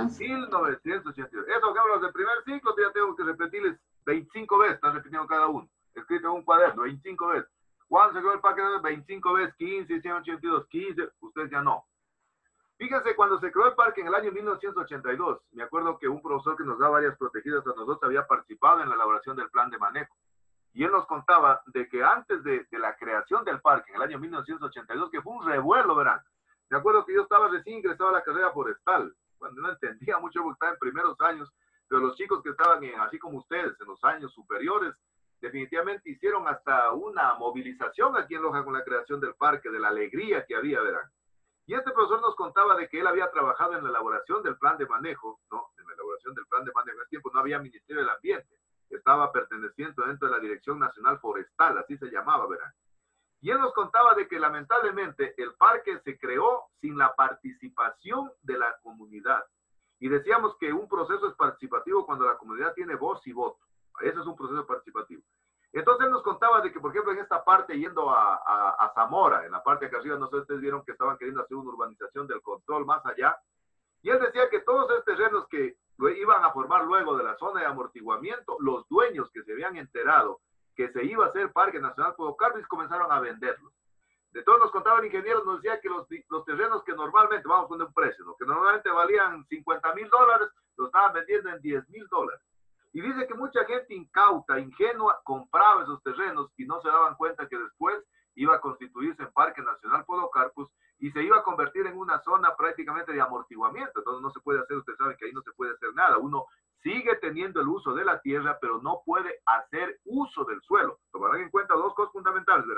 1982. Eso que hablas del primer ciclo, ya tengo que repetirles 25 veces, están repitiendo cada uno. Escrito en un cuaderno, 25 veces. ¿Cuándo se creó el Parque Nacional? 25 veces, 15, 182, 15, ustedes ya no. Fíjense, cuando se creó el parque en el año 1982, me acuerdo que un profesor que nos da áreas protegidas a nosotros había participado en la elaboración del plan de manejo. Y él nos contaba de que antes de la creación del parque, en el año 1982, que fue un revuelo, verán. Me acuerdo que yo estaba recién ingresado a la carrera forestal, cuando no entendía mucho porque estaba en primeros años, pero los chicos que estaban, así como ustedes, en los años superiores, definitivamente hicieron hasta una movilización aquí en Loja con la creación del parque, de la alegría que había, verán. Y este profesor nos contaba de que él había trabajado en la elaboración del plan de manejo, ¿no? En la elaboración del plan de manejo. En ese tiempo no había Ministerio del Ambiente, estaba perteneciendo dentro de la Dirección Nacional Forestal, así se llamaba, verán. Y él nos contaba de que lamentablemente el parque se creó sin la participación de la comunidad. Y decíamos que un proceso es participativo cuando la comunidad tiene voz y voto. Eso es un proceso participativo. Entonces él nos contaba de que, por ejemplo, en esta parte, yendo a Zamora, en la parte de acá arriba, no sé si ustedes vieron que estaban queriendo hacer una urbanización del control más allá. Y él decía que todos estos terrenos que iban a formar luego de la zona de amortiguamiento, los dueños que se habían enterado que se iba a hacer Parque Nacional Podocarpus comenzaron a venderlos. De todos nos contaba el ingeniero, nos decía que los terrenos que normalmente, vamos a poner un precio, ¿no? Que normalmente valían $50,000, los estaban vendiendo en $10,000. Y dice que mucha gente incauta, ingenua, compraba esos terrenos y no se daban cuenta que después iba a constituirse en Parque Nacional Podocarpus y se iba a convertir en una zona prácticamente de amortiguamiento. Entonces no se puede hacer, ustedes saben que ahí no se puede hacer nada. Uno sigue teniendo el uso de la tierra, pero no puede hacer uso del suelo. Tomarán en cuenta dos cosas fundamentales, verán.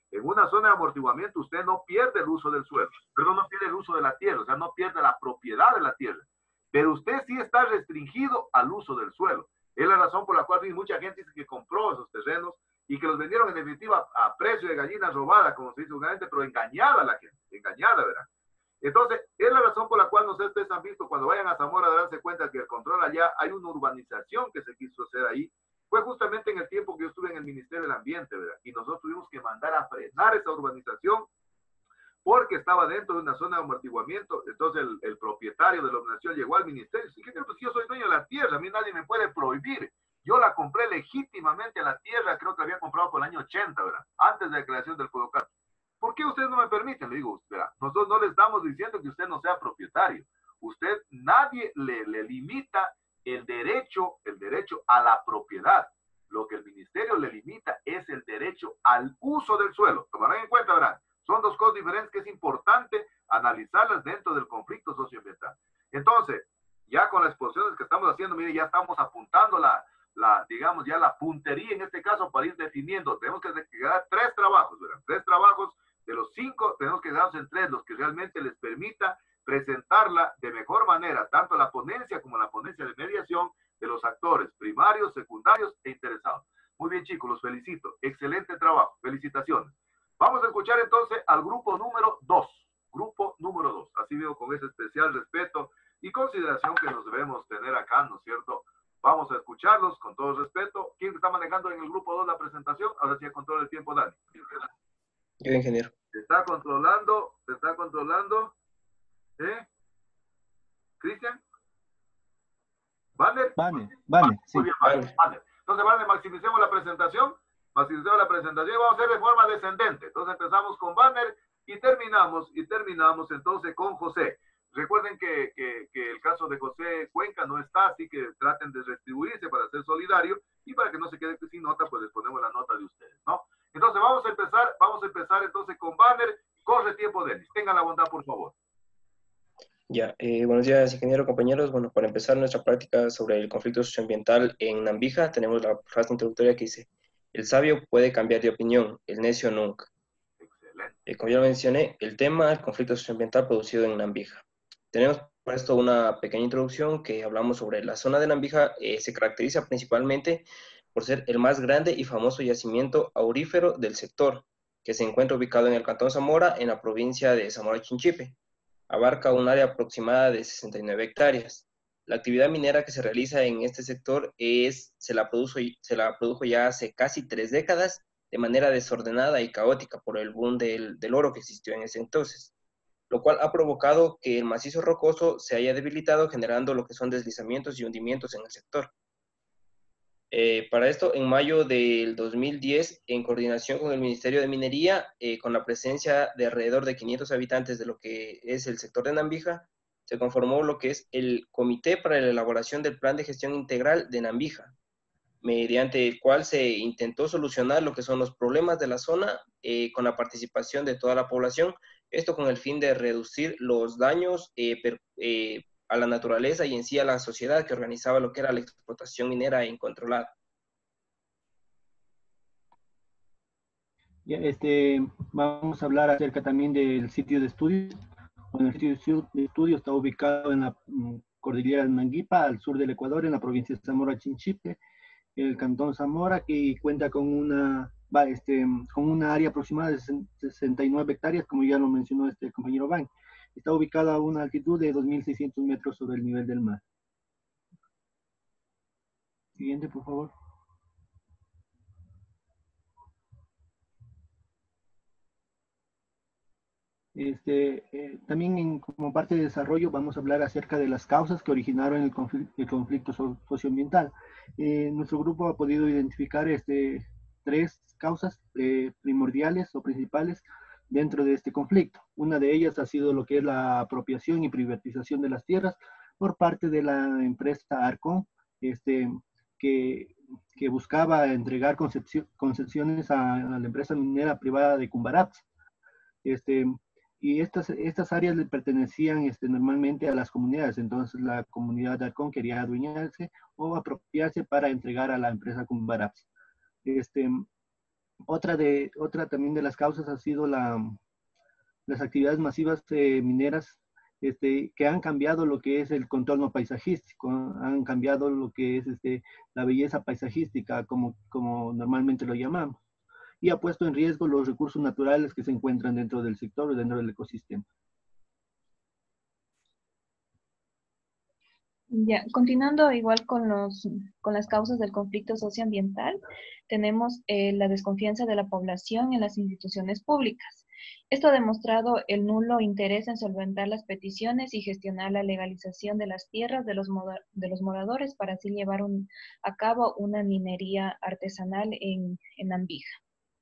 En una zona de amortiguamiento usted no pierde el uso del suelo, pero no pierde el uso de la tierra, o sea, no pierde la propiedad de la tierra. Pero usted sí está restringido al uso del suelo. Es la razón por la cual mucha gente dice que compró esos terrenos y que los vendieron en definitiva a precio de gallina robada, como se dice vulgarmente, pero engañada a la gente, engañada, ¿verdad? Entonces, es la razón por la cual no sé si ustedes han visto, cuando vayan a Zamora, de darse cuenta que el control allá, hay una urbanización que se quiso hacer ahí. Fue justamente en el tiempo que yo estuve en el Ministerio del Ambiente, ¿verdad? Y nosotros tuvimos que mandar a frenar esa urbanización porque estaba dentro de una zona de amortiguamiento. Entonces el propietario de la urbanización llegó al ministerio y dice, pues yo soy dueño de la tierra, a mí nadie me puede prohibir. Yo la compré legítimamente a la tierra, creo que la había comprado por el año 80, ¿verdad? Antes de la creación del Codocato. ¿Por qué ustedes no me permiten? Le digo, ¿verdad? Nosotros no le estamos diciendo que usted no sea propietario. Usted, nadie le limita el derecho a la propiedad. Lo que el ministerio le limita es el derecho al uso del suelo. Tomarán en cuenta, ¿verdad? Son dos cosas diferentes que es importante analizarlas dentro del conflicto socioambiental. Entonces, ya con las exposiciones que estamos haciendo, mire, ya estamos apuntando digamos, ya la puntería en este caso para ir definiendo. Tenemos que quedar 3 trabajos, ¿verdad? 3 trabajos de los 5, tenemos que quedarnos en 3, los que realmente les permita presentarla de mejor manera, tanto la ponencia como la ponencia de mediación de los actores primarios, secundarios e interesados. Muy bien, chicos, los felicito. Excelente trabajo. Felicitaciones. Vamos a escuchar entonces al grupo número 2. Grupo número 2. Así veo con ese especial respeto y consideración que nos debemos tener acá, ¿no es cierto? Vamos a escucharlos con todo respeto. ¿Quién está manejando en el grupo 2 la presentación? Ahora sí, controla el tiempo, Dani. Yo, ingeniero. ¿Se está controlando? ¿Se está controlando? ¿Cristian? ¿Banner? Banner, sí. Muy bien, Banner. Entonces, Banner, maximicemos la presentación. Maximicemos la presentación y vamos a hacer de forma descendente. Entonces, empezamos con Banner y terminamos entonces con José. Recuerden que el caso de José Cuenca no está, así que traten de distribuirse para ser solidario y para que no se quede sin nota, pues les ponemos la nota de ustedes, ¿no? Entonces vamos a empezar entonces con Banner. Corre tiempo, Denis. Tengan la bondad, por favor. Ya, buenos días, ingeniero, compañeros. Bueno, para empezar nuestra práctica sobre el conflicto socioambiental en Nambija, tenemos la frase introductoria que dice: el sabio puede cambiar de opinión, el necio nunca. Excelente. Como ya lo mencioné, el tema, el conflicto socioambiental producido en Nambija. Tenemos por esto una pequeña introducción que hablamos sobre la zona de Nambija. Se caracteriza principalmente por ser el más grande y famoso yacimiento aurífero del sector, que se encuentra ubicado en el cantón Zamora, en la provincia de Zamora Chinchipe. Abarca un área aproximada de 69 hectáreas. La actividad minera que se realiza en este sector se la produjo ya hace casi 3 décadas de manera desordenada y caótica por el boom del oro que existió en ese entonces, lo cual ha provocado que el macizo rocoso se haya debilitado, generando lo que son deslizamientos y hundimientos en el sector. Para esto, en mayo del 2010, en coordinación con el Ministerio de Minería, con la presencia de alrededor de 500 habitantes de lo que es el sector de Nambija, se conformó lo que es el Comité para la Elaboración del Plan de Gestión Integral de Nambija, mediante el cual se intentó solucionar lo que son los problemas de la zona con la participación de toda la población, esto con el fin de reducir los daños a la naturaleza y en sí a la sociedad que organizaba lo que era la explotación minera incontrolada. Ya, vamos a hablar acerca también del sitio de estudios. Bueno, el sitio de estudio está ubicado en la cordillera de Nanguipa, al sur del Ecuador, en la provincia de Zamora Chinchipe, el cantón Zamora, que cuenta con una área aproximada de 69 hectáreas, como ya lo mencionó este compañero Van. Está ubicada a una altitud de 2.600 metros sobre el nivel del mar. Siguiente, por favor. También como parte de desarrollo vamos a hablar acerca de las causas que originaron el conflicto socioambiental. Nuestro grupo ha podido identificar 3 causas primordiales o principales dentro de este conflicto. Una de ellas ha sido lo que es la apropiación y privatización de las tierras por parte de la empresa Arcon, que buscaba entregar concesiones a la empresa minera privada de Cumbarats. Y estas áreas le pertenecían normalmente a las comunidades. Entonces la comunidad de Arcon quería adueñarse o apropiarse para entregar a la empresa Cumbarats. Otra también de las causas ha sido las actividades masivas mineras que han cambiado lo que es el contorno paisajístico, han cambiado lo que es la belleza paisajística, como normalmente lo llamamos, y ha puesto en riesgo los recursos naturales que se encuentran dentro del sector o dentro del ecosistema. Ya, continuando igual con las causas del conflicto socioambiental, tenemos la desconfianza de la población en las instituciones públicas. Esto ha demostrado el nulo interés en solventar las peticiones y gestionar la legalización de las tierras de los moradores para así llevar a cabo una minería artesanal en Nambija.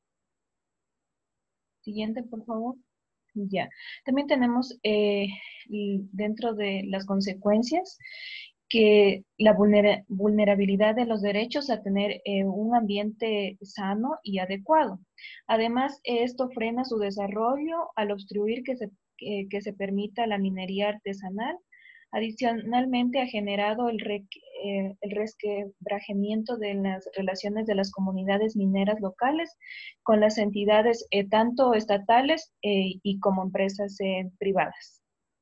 Siguiente, por favor. Ya. También tenemos dentro de las consecuencias que la vulnerabilidad de los derechos a tener un ambiente sano y adecuado. Además, esto frena su desarrollo al obstruir que se permita la minería artesanal. Adicionalmente, ha generado el resquebrajamiento de las relaciones de las comunidades mineras locales con las entidades tanto estatales y como empresas privadas.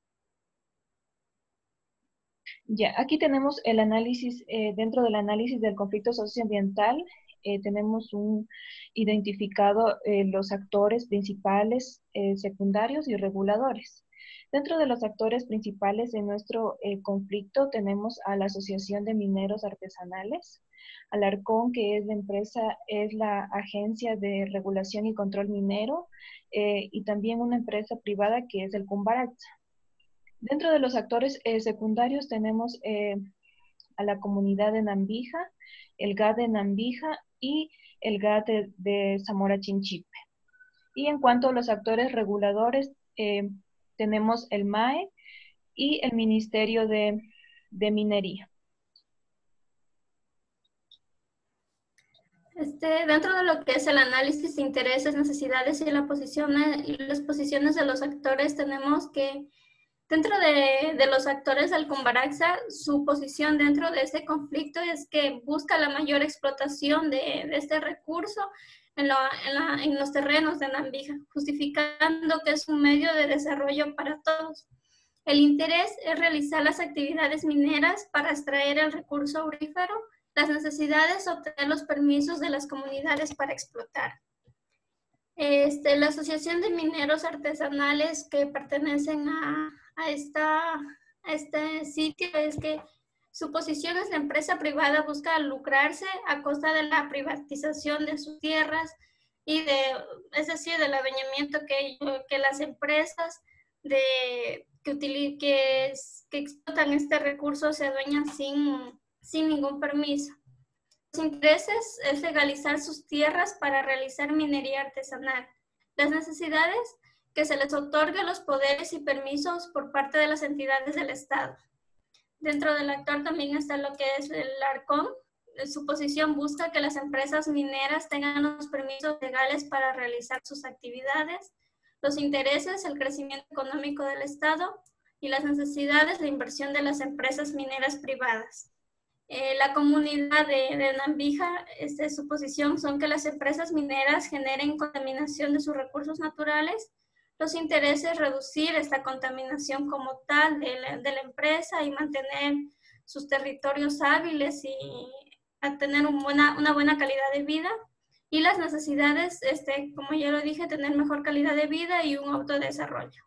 Ya, aquí tenemos el análisis, dentro del análisis del conflicto socioambiental, tenemos identificado los actores principales, secundarios y reguladores. Dentro de los actores principales de nuestro conflicto tenemos a la Asociación de Mineros Artesanales, al ARCON, que es la Agencia de Regulación y Control Minero, y también una empresa privada que es el Cumbaracha. Dentro de los actores secundarios tenemos a la comunidad de Nambija, el GAD de Nambija y el GAD de Zamora Chinchipe. Y en cuanto a los actores reguladores, tenemos el MAE y el Ministerio de Minería. Dentro de lo que es el análisis de intereses, necesidades y las posiciones de los actores, tenemos que dentro de los actores del Cumbaraxa, su posición dentro de este conflicto es que busca la mayor explotación de este recurso en los terrenos de Nambija, justificando que es un medio de desarrollo para todos. El interés es realizar las actividades mineras para extraer el recurso aurífero, las necesidades, obtener los permisos de las comunidades para explotar. La Asociación de Mineros Artesanales que pertenecen a este sitio es que su posición es la empresa privada busca lucrarse a costa de la privatización de sus tierras y es decir, del adueñamiento que las empresas que explotan este recurso se adueñan sin ningún permiso. Los intereses es legalizar sus tierras para realizar minería artesanal. Las necesidades, que se les otorgue los poderes y permisos por parte de las entidades del Estado. Dentro del actor también está lo que es el ARCOM. Su posición busca que las empresas mineras tengan los permisos legales para realizar sus actividades. Los intereses, el crecimiento económico del Estado y las necesidades, la inversión de las empresas mineras privadas. La comunidad de Nambija, su posición son que las empresas mineras generen contaminación de sus recursos naturales. Los intereses, reducir esta contaminación como tal de la empresa y mantener sus territorios hábiles y a tener una buena calidad de vida. Y las necesidades, como ya lo dije, tener mejor calidad de vida y un autodesarrollo.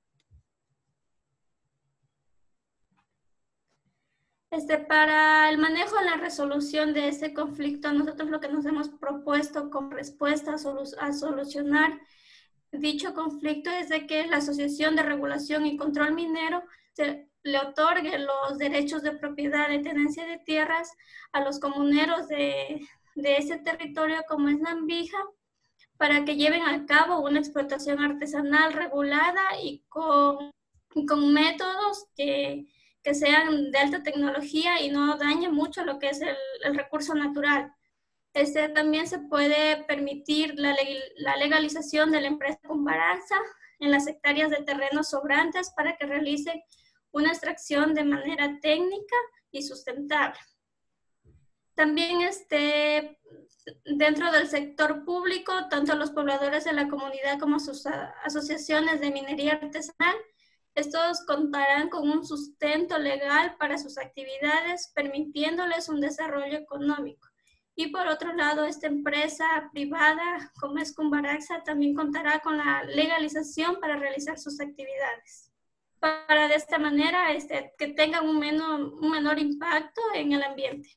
Para el manejo y la resolución de este conflicto, nosotros lo que nos hemos propuesto como respuesta a solucionar dicho conflicto es de que la Asociación de Regulación y Control Minero le otorgue los derechos de propiedad de tenencia de tierras a los comuneros de ese territorio como es Nambija, para que lleven a cabo una explotación artesanal regulada y con métodos que sean de alta tecnología y no dañen mucho lo que es el recurso natural. También se puede permitir la legalización de la empresa Cumbaraxa en las hectáreas de terrenos sobrantes para que realicen una extracción de manera técnica y sustentable. También dentro del sector público, tanto los pobladores de la comunidad como sus asociaciones de minería artesanal, estos contarán con un sustento legal para sus actividades, permitiéndoles un desarrollo económico. Y por otro lado, esta empresa privada, como es Cumbaraxa, también contará con la legalización para realizar sus actividades, para de esta manera que tengan un menor impacto en el ambiente.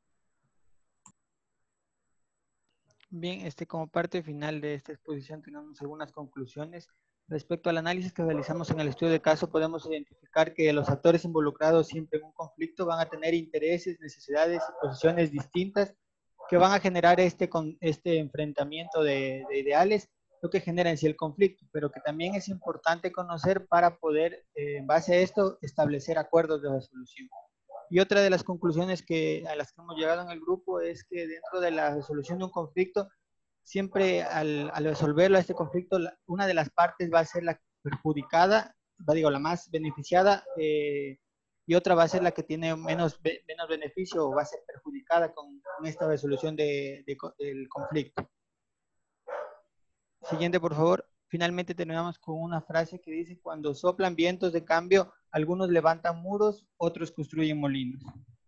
Bien, como parte final de esta exposición tenemos algunas conclusiones. Respecto al análisis que realizamos en el estudio de caso, podemos identificar que los actores involucrados siempre en un conflicto van a tener intereses, necesidades y posiciones distintas que van a generar este enfrentamiento de ideales, lo que genera en sí el conflicto, pero que también es importante conocer para poder, en base a esto, establecer acuerdos de resolución. Y otra de las conclusiones a las que hemos llegado en el grupo es que dentro de la resolución de un conflicto, siempre al resolverlo a este conflicto, una de las partes va a ser la perjudicada, la más beneficiada, y otra va a ser la que tiene menos beneficio o va a ser perjudicada con esta resolución del conflicto. Siguiente, por favor. Finalmente terminamos con una frase que dice: cuando soplan vientos de cambio, algunos levantan muros, otros construyen molinos.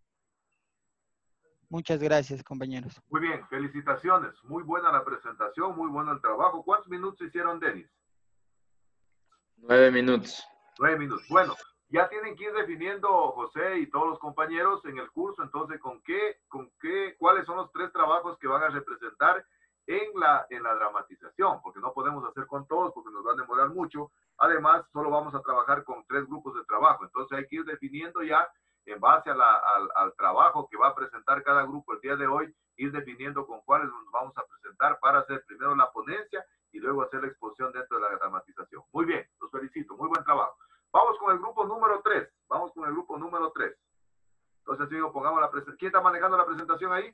Muchas gracias, compañeros. Muy bien, felicitaciones. Muy buena la presentación, muy bueno el trabajo. ¿Cuántos minutos hicieron, Denis? 9 minutos. 9 minutos. Bueno, ya tienen que ir definiendo, José y todos los compañeros en el curso, entonces, cuáles son los 3 trabajos que van a representar en la dramatización, porque no podemos hacer con todos, porque nos va a demorar mucho. Además, solo vamos a trabajar con 3 grupos de trabajo, entonces hay que ir definiendo ya, en base al trabajo que va a presentar cada grupo el día de hoy, ir definiendo con cuáles nos vamos a presentar para hacer primero la ponencia y luego hacer la exposición dentro de la dramatización. Muy bien, los felicito, muy buen trabajo. Vamos con el grupo número 3. Vamos con el grupo número 3. Entonces, amigo, pongamos la presentación. ¿Quién está manejando la presentación ahí?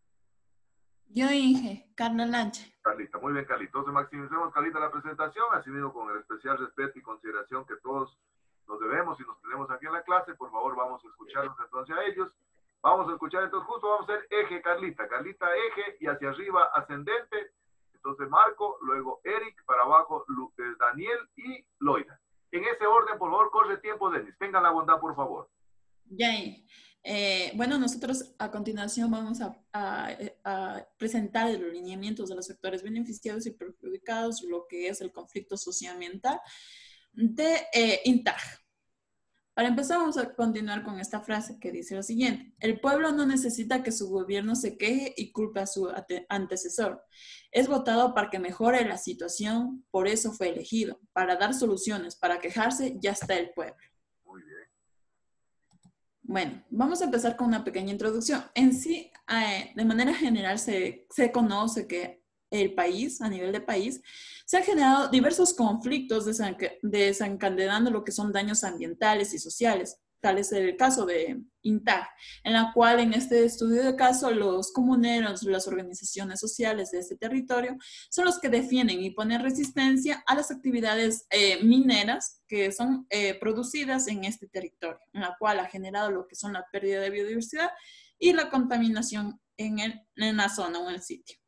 Yo, Inge, Carla Lanche. Carlita, muy bien, Carlita. Entonces, maximicemos, Carlita, la presentación, así mismo con el especial respeto y consideración que todos nos debemos y nos tenemos aquí en la clase. Por favor, vamos a escucharnos entonces a ellos. Vamos a escuchar entonces justo, vamos a hacer eje, Carlita. Carlita, eje, y hacia arriba, ascendente. Entonces, Marco, luego Eric, para abajo, Daniel y Loida. En ese orden, por favor, corre tiempo, Denis. Tengan la bondad, por favor. Ya. Bueno, nosotros a continuación vamos a presentar los lineamientos de los sectores beneficiados y perjudicados, lo que es el conflicto socioambiental de INTAG. Para empezar, vamos a continuar con esta frase que dice lo siguiente: el pueblo no necesita que su gobierno se queje y culpe a su antecesor. Es votado para que mejore la situación, por eso fue elegido. Para dar soluciones, para quejarse, ya está el pueblo. Muy bien. Bueno, vamos a empezar con una pequeña introducción. En sí, de manera general, se conoce que el país, a nivel de país, se han generado diversos conflictos desencadenando lo que son daños ambientales y sociales. Tal es el caso de INTAG, en la cual en este estudio de caso los comuneros, las organizaciones sociales de este territorio son los que defienden y ponen resistencia a las actividades mineras que son producidas en este territorio, en la cual ha generado lo que son la pérdida de biodiversidad y la contaminación en la zona o en el sitio.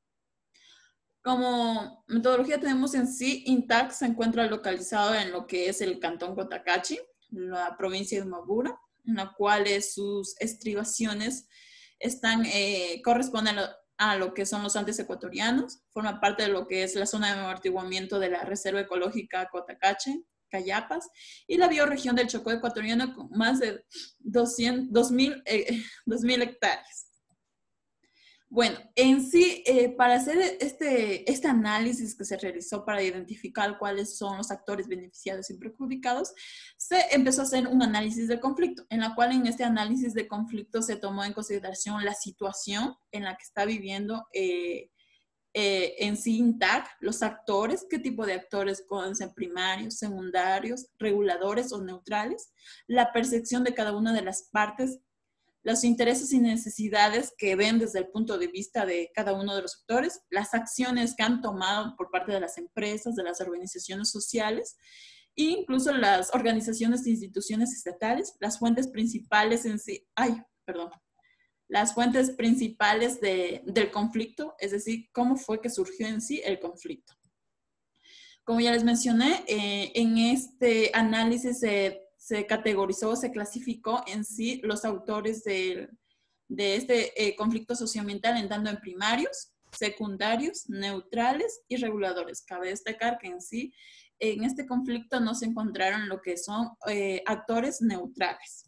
Como metodología tenemos en sí, INTAG se encuentra localizado en lo que es el cantón Cotacachi, la provincia de Huamanga, en la cual sus estribaciones corresponden a lo que son los Andes ecuatorianos, forma parte de lo que es la zona de amortiguamiento de la Reserva Ecológica Cotacachi, Cayapas, y la bioregión del Chocó ecuatoriano con más de 2.000 hectáreas. Bueno, en sí, para hacer este análisis que se realizó para identificar cuáles son los actores beneficiados y perjudicados, se empezó a hacer un análisis de conflicto, en la cual en este análisis de conflicto se tomó en consideración la situación en la que está viviendo en sí INTAG, los actores, qué tipo de actores pueden ser primarios, secundarios, reguladores o neutrales, la percepción de cada una de las partes, los intereses y necesidades que ven desde el punto de vista de cada uno de los actores, las acciones que han tomado por parte de las empresas, de las organizaciones sociales, e incluso las organizaciones e instituciones estatales, las fuentes principales en sí, las fuentes principales del conflicto, es decir, cómo fue que surgió en sí el conflicto. Como ya les mencioné, en este análisis se categorizó, se clasificó en sí los autores de este conflicto socioambiental en tanto en primarios, secundarios, neutrales y reguladores. Cabe destacar que en sí, en este conflicto no se encontraron lo que son actores neutrales.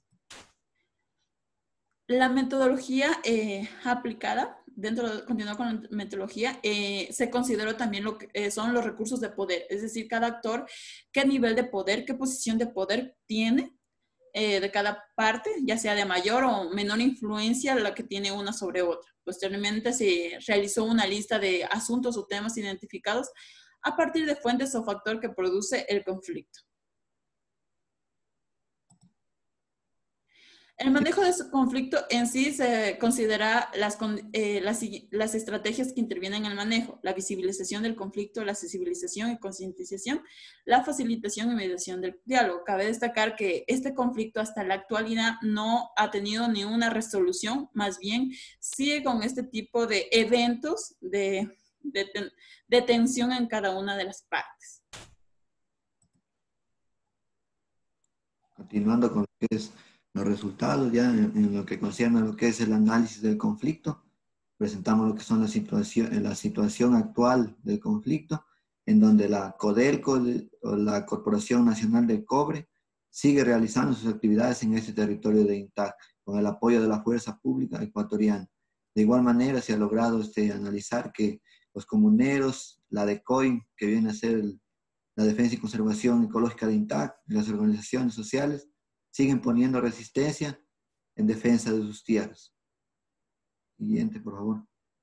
La metodología aplicada, continuando con la metodología, se consideró también lo que son los recursos de poder, es decir, cada actor, qué nivel de poder, qué posición de poder tiene de cada parte, ya sea de mayor o menor influencia la que tiene una sobre otra. Posteriormente se realizó una lista de asuntos o temas identificados a partir de fuentes o factor que produce el conflicto. El manejo de su conflicto en sí se considera las estrategias que intervienen en el manejo, la visibilización del conflicto, la sensibilización y concientización, la facilitación y mediación del diálogo. Cabe destacar que este conflicto hasta la actualidad no ha tenido ni una resolución, más bien sigue con este tipo de eventos de tensión en cada una de las partes. Continuando con lo que es los resultados, ya en lo que concierne a lo que es el análisis del conflicto, presentamos lo que son la situación actual del conflicto, en donde la Codelco, o la Corporación Nacional del Cobre, sigue realizando sus actividades en este territorio de INTAC, con el apoyo de la Fuerza Pública Ecuatoriana. De igual manera, se ha logrado analizar que los comuneros, la DECOI, que viene a ser la Defensa y Conservación Ecológica de INTAC, y las organizaciones sociales, siguen poniendo resistencia en defensa de sus tierras. Siguiente, por favor.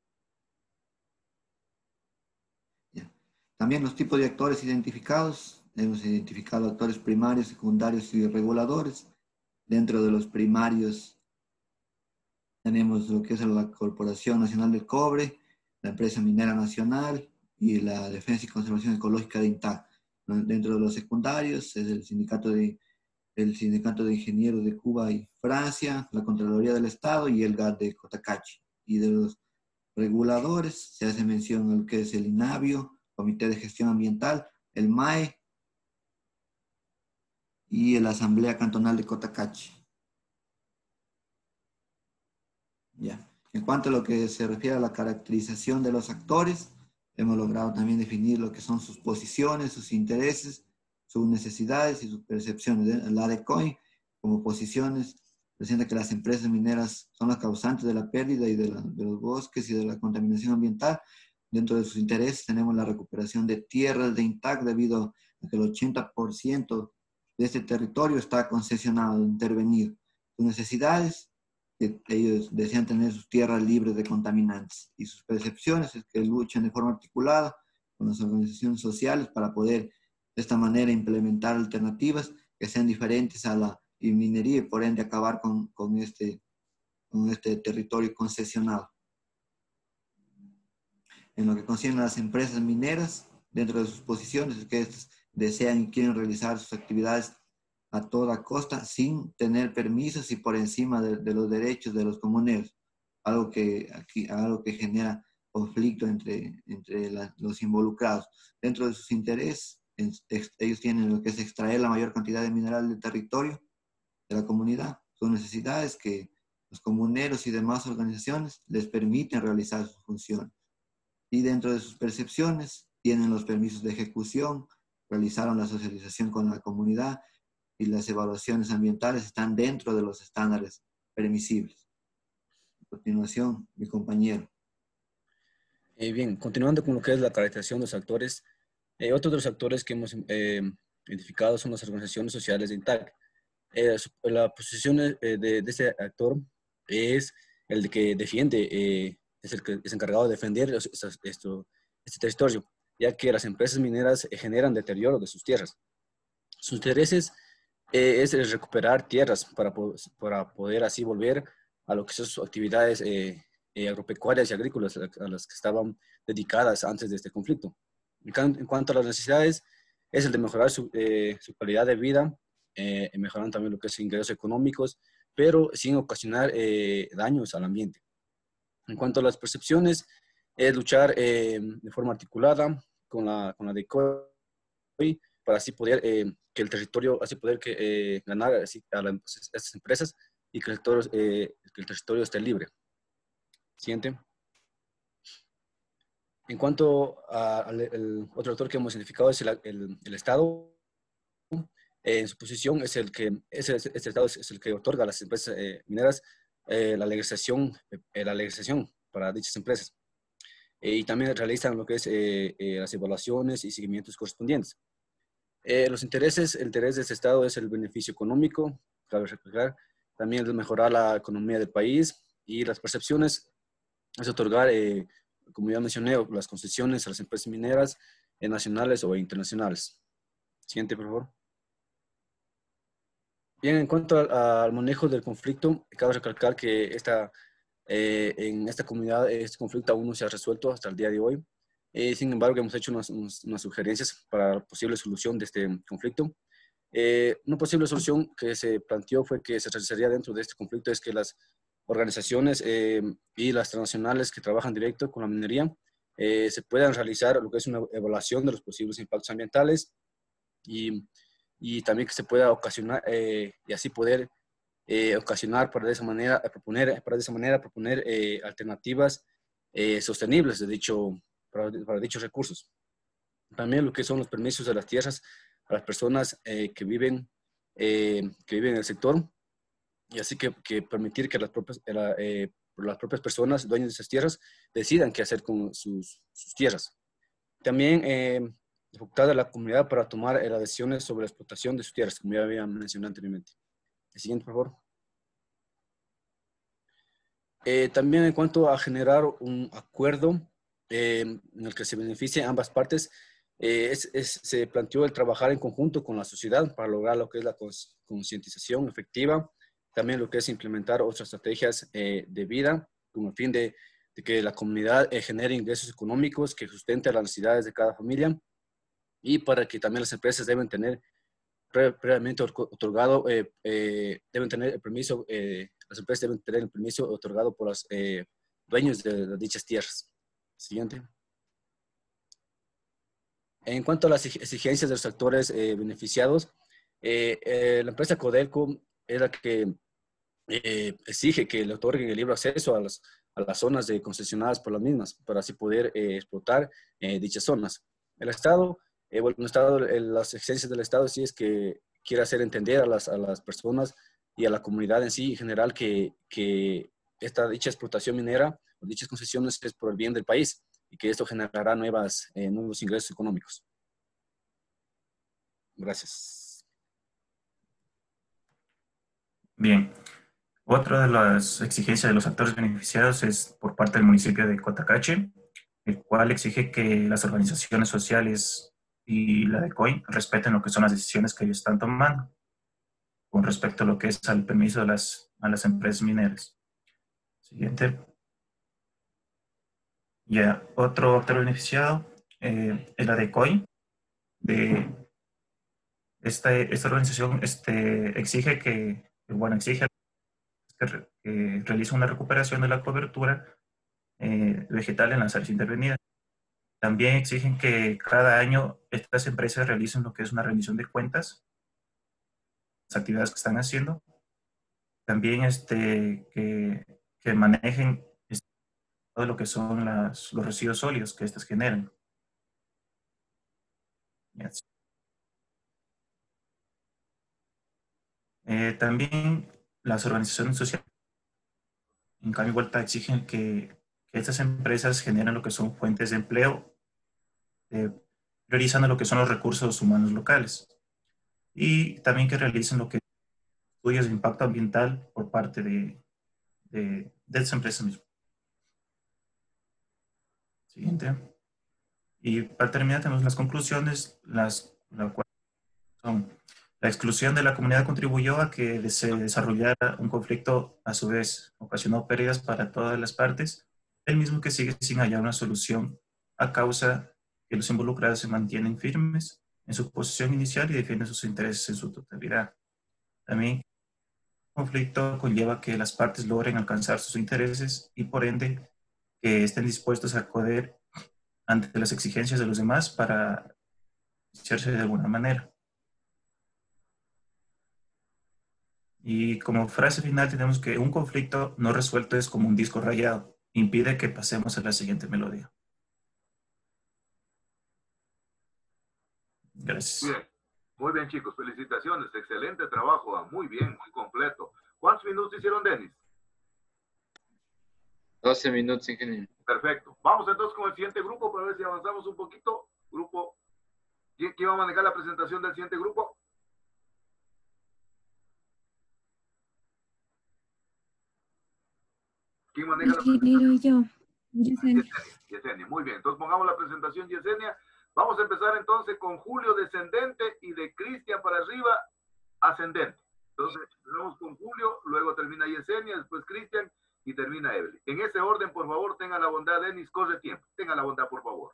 Ya. También los tipos de actores identificados. Hemos identificado actores primarios, secundarios y reguladores. Dentro de los primarios tenemos lo que es la Corporación Nacional del Cobre, la Empresa Minera Nacional y la Defensa y Conservación Ecológica de INTAC. Dentro de los secundarios es el Sindicato de Ingenieros de Cuba y Francia, la Contraloría del Estado y el GAT de Cotacachi. Y de los reguladores se hace mención a lo que es el INAVIO, Comité de Gestión Ambiental, el MAE y la Asamblea Cantonal de Cotacachi. Ya. En cuanto a lo que se refiere a la caracterización de los actores, hemos logrado también definir lo que son sus posiciones, sus intereses, sus necesidades y sus percepciones. La DECOI, como posiciones, presenta que las empresas mineras son las causantes de la pérdida y de los bosques y de la contaminación ambiental. Dentro de sus intereses tenemos la recuperación de tierras de INTAC, debido a que el 80% de este territorio está concesionado, intervenido. Sus necesidades, que ellos desean tener sus tierras libres de contaminantes, y sus percepciones es que luchan de forma articulada con las organizaciones sociales para poder de esta manera implementar alternativas que sean diferentes a la minería y por ende acabar con este territorio concesionado. En lo que concierne a las empresas mineras, dentro de sus posiciones es que estas desean y quieren realizar sus actividades a toda costa sin tener permisos y por encima de los derechos de los comuneros, algo que genera conflicto entre los involucrados. Dentro de sus intereses, ellos tienen lo que es extraer la mayor cantidad de mineral del territorio de la comunidad. Son necesidades que los comuneros y demás organizaciones les permiten realizar sus funciones. Y dentro de sus percepciones tienen los permisos de ejecución, realizaron la socialización con la comunidad y las evaluaciones ambientales están dentro de los estándares permisibles. A continuación, mi compañero. Bien, continuando con lo que es la caracterización de los actores, otros de los actores que hemos identificado son las organizaciones sociales de INTAC. La posición de este actor es el de que defiende, es el que es encargado de defender este territorio, ya que las empresas mineras generan deterioro de sus tierras. Sus intereses es el recuperar tierras para poder así volver a lo que son sus actividades agropecuarias y agrícolas a las que estaban dedicadas antes de este conflicto. En cuanto a las necesidades, es el de mejorar su calidad de vida, mejorando también lo que es ingresos económicos pero sin ocasionar daños al ambiente. En cuanto a las percepciones, es luchar de forma articulada con la DECOI para así poder que el territorio, así poder ganar así, a estas empresas y que el territorio esté libre. Siguiente. En cuanto al otro actor que hemos identificado es el Estado. En su posición es el que, este Estado es el que otorga a las empresas mineras la legalización para dichas empresas. Y también realizan lo que es las evaluaciones y seguimientos correspondientes. El interés de este Estado es el beneficio económico, cabe recalcar, también el mejorar la economía del país, y las percepciones es otorgar, como ya mencioné, las concesiones a las empresas mineras nacionales o internacionales. Siguiente, por favor. Bien, en cuanto al manejo del conflicto, cabe recalcar que en esta comunidad este conflicto aún no se ha resuelto hasta el día de hoy. Sin embargo, hemos hecho unas sugerencias para la posible solución de este conflicto. Una posible solución que se planteó fue que se realizaría dentro de este conflicto es que las organizaciones y las transnacionales que trabajan directo con la minería se puedan realizar lo que es una evaluación de los posibles impactos ambientales y también que se pueda ocasionar y así poder ocasionar para de esa manera proponer alternativas sostenibles para dichos recursos. También lo que son los permisos de las tierras a las personas que viven en el sector, y así que permitir que las propias personas, dueños de esas tierras, decidan qué hacer con sus tierras. También facultad a la comunidad para tomar las decisiones sobre la explotación de sus tierras, como ya había mencionado anteriormente. El siguiente, por favor. También en cuanto a generar un acuerdo en el que se beneficien ambas partes, se planteó el trabajar en conjunto con la sociedad para lograr lo que es la concientización efectiva, también lo que es implementar otras estrategias de vida con el fin de que la comunidad genere ingresos económicos que sustenten las necesidades de cada familia, y para que también las empresas deben tener previamente otorgado, deben tener el permiso, las empresas deben tener el permiso otorgado por los dueños de dichas tierras. Siguiente. En cuanto a las exigencias de los actores beneficiados, la empresa Codelco es la que exige que le otorguen el libre acceso a las zonas concesionadas por las mismas, para así poder explotar dichas zonas. El Estado, las exigencias del Estado sí es que quiere hacer entender a las personas y a la comunidad en sí en general que dicha explotación minera o dichas concesiones es por el bien del país y que esto generará nuevos ingresos económicos. Gracias. Bien. Otra de las exigencias de los actores beneficiados es por parte del municipio de Cotacache, el cual exige que las organizaciones sociales y la DECOI respeten lo que son las decisiones que ellos están tomando con respecto a lo que es al permiso a las empresas mineras. Siguiente. Ya, otro actor beneficiado es la DECOI. Esta organización exige que realice una recuperación de la cobertura vegetal en las áreas intervenidas. También exigen que cada año estas empresas realicen lo que es una rendición de cuentas, las actividades que están haciendo. También que manejen todo lo que son los residuos sólidos que estas generan. También las organizaciones sociales, en cambio, vuelta exigen que estas empresas generen lo que son fuentes de empleo, priorizando lo que son los recursos humanos locales, y también que realicen lo que estudios de impacto ambiental por parte de estas empresas mismas. Siguiente. Y para terminar tenemos las conclusiones, la cual son: la exclusión de la comunidad contribuyó a que se desarrollara un conflicto, a su vez ocasionó pérdidas para todas las partes, el mismo que sigue sin hallar una solución a causa que los involucrados se mantienen firmes en su posición inicial y defienden sus intereses en su totalidad. También conflicto conlleva que las partes logren alcanzar sus intereses y por ende que estén dispuestos a acceder ante las exigencias de los demás para beneficiarse de alguna manera. Y como frase final tenemos que un conflicto no resuelto es como un disco rayado, impide que pasemos a la siguiente melodía. Gracias. Bien, muy bien chicos, felicitaciones, excelente trabajo, muy bien, muy completo. ¿Cuántos minutos hicieron, Denis? 12 minutos, ingeniero. Perfecto. Vamos entonces con el siguiente grupo para ver si avanzamos un poquito. Grupo, ¿quién va a manejar la presentación del siguiente grupo? ¿Quién maneja la presentación? Yo, Yesenia. Yesenia, muy bien. Entonces pongamos la presentación, Yesenia. Vamos a empezar entonces con Julio descendente y de Cristian para arriba ascendente. Entonces, empezamos con Julio, luego termina Yesenia, después Cristian y termina Evelyn. En ese orden, por favor, tenga la bondad, Denis, corre tiempo. Tenga la bondad, por favor.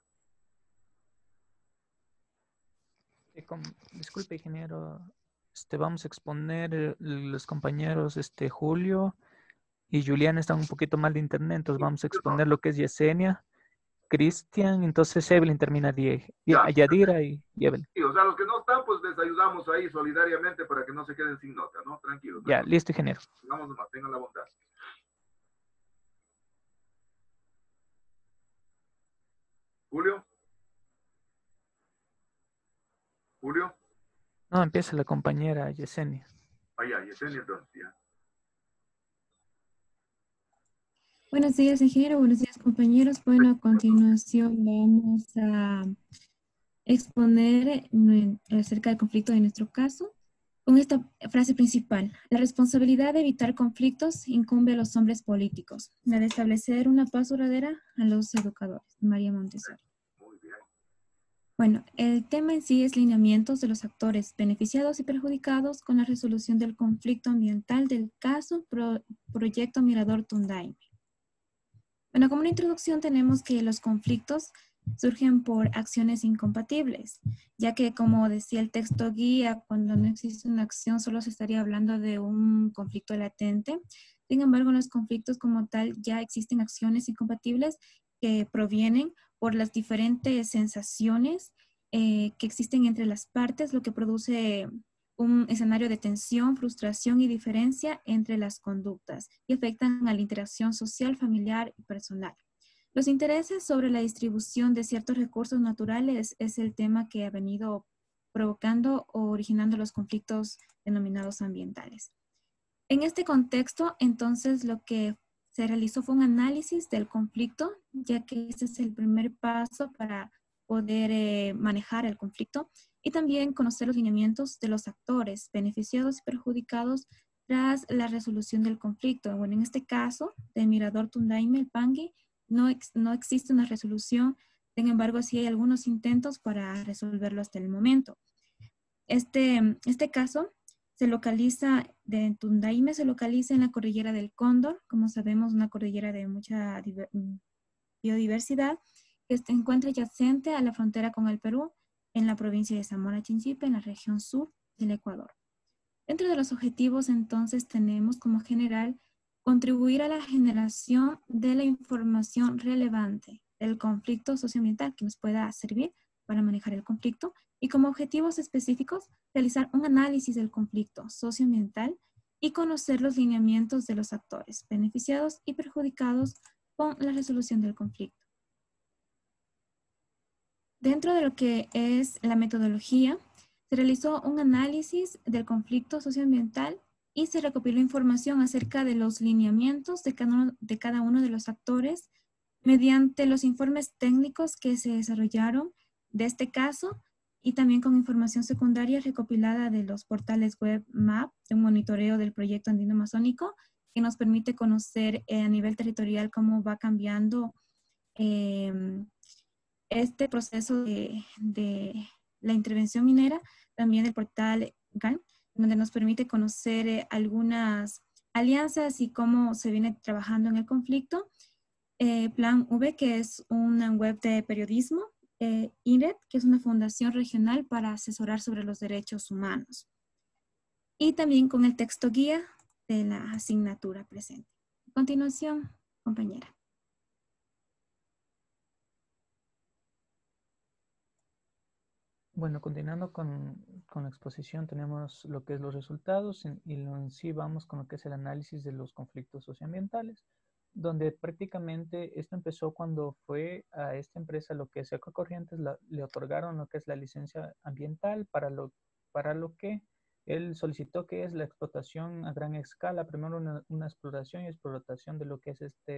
Disculpe, ingeniero. Vamos a exponer los compañeros Julio y Julián están un poquito mal de internet, entonces vamos a exponer lo que es Yesenia, Cristian, entonces Evelyn termina Yadira y Evelyn. Sí, o sea, los que no están, pues les ayudamos ahí solidariamente para que no se queden sin nota, ¿no? Tranquilos. Ya, listo, ingeniero. Vamos nomás, tengan la bondad. Julio. Julio. No, empieza la compañera Yesenia. Ya, Yesenia, entonces, ya. Buenos días, ingeniero. Buenos días, compañeros. Bueno, a continuación vamos a exponer acerca del conflicto de nuestro caso con esta frase principal. La responsabilidad de evitar conflictos incumbe a los hombres políticos, la de establecer una paz duradera a los educadores. María Montessori. Muy bien. Bueno, el tema en sí es lineamientos de los actores beneficiados y perjudicados con la resolución del conflicto ambiental del caso Proyecto Mirador Tundaime. Bueno, como una introducción tenemos que los conflictos surgen por acciones incompatibles, ya que como decía el texto guía, cuando no existe una acción solo se estaría hablando de un conflicto latente. Sin embargo, en los conflictos como tal ya existen acciones incompatibles que provienen por las diferentes sensaciones que existen entre las partes, lo que produce un escenario de tensión, frustración y diferencia entre las conductas y afectan a la interacción social, familiar y personal. Los intereses sobre la distribución de ciertos recursos naturales es el tema que ha venido provocando o originando los conflictos denominados ambientales. En este contexto, entonces, lo que se realizó fue un análisis del conflicto, ya que este es el primer paso para poder manejar el conflicto, y también conocer los lineamientos de los actores beneficiados y perjudicados tras la resolución del conflicto. Bueno, en este caso, de Mirador Tundaime, el Pangui, no existe una resolución, sin embargo, sí hay algunos intentos para resolverlo hasta el momento. Este caso se localiza, de Tundaime se localiza en la cordillera del Cóndor, como sabemos, una cordillera de mucha biodiversidad, que se encuentra adyacente a la frontera con el Perú, en la provincia de Zamora Chinchipe, en la región sur del Ecuador. Dentro de los objetivos, entonces, tenemos como general contribuir a la generación de la información relevante del conflicto socioambiental que nos pueda servir para manejar el conflicto, y como objetivos específicos, realizar un análisis del conflicto socioambiental y conocer los lineamientos de los actores beneficiados y perjudicados con la resolución del conflicto. Dentro de lo que es la metodología, se realizó un análisis del conflicto socioambiental y se recopiló información acerca de los lineamientos de cada uno de los actores mediante los informes técnicos que se desarrollaron de este caso y también con información secundaria recopilada de los portales web MAP, de un monitoreo del proyecto andino amazónico, que nos permite conocer a nivel territorial cómo va cambiando este proceso de la intervención minera, también el portal GAN, donde nos permite conocer algunas alianzas y cómo se viene trabajando en el conflicto. Plan V, que es una web de periodismo, INRED, que es una fundación regional para asesorar sobre los derechos humanos. Y también con el texto guía de la asignatura presente. A continuación, compañera. Bueno, continuando con la exposición, tenemos lo que es los resultados y en sí vamos con lo que es el análisis de los conflictos socioambientales, donde prácticamente esto empezó cuando fue a esta empresa, lo que es Ecocorrientes, le otorgaron lo que es la licencia ambiental para lo que él solicitó, que es la explotación a gran escala, primero una exploración y explotación de lo que es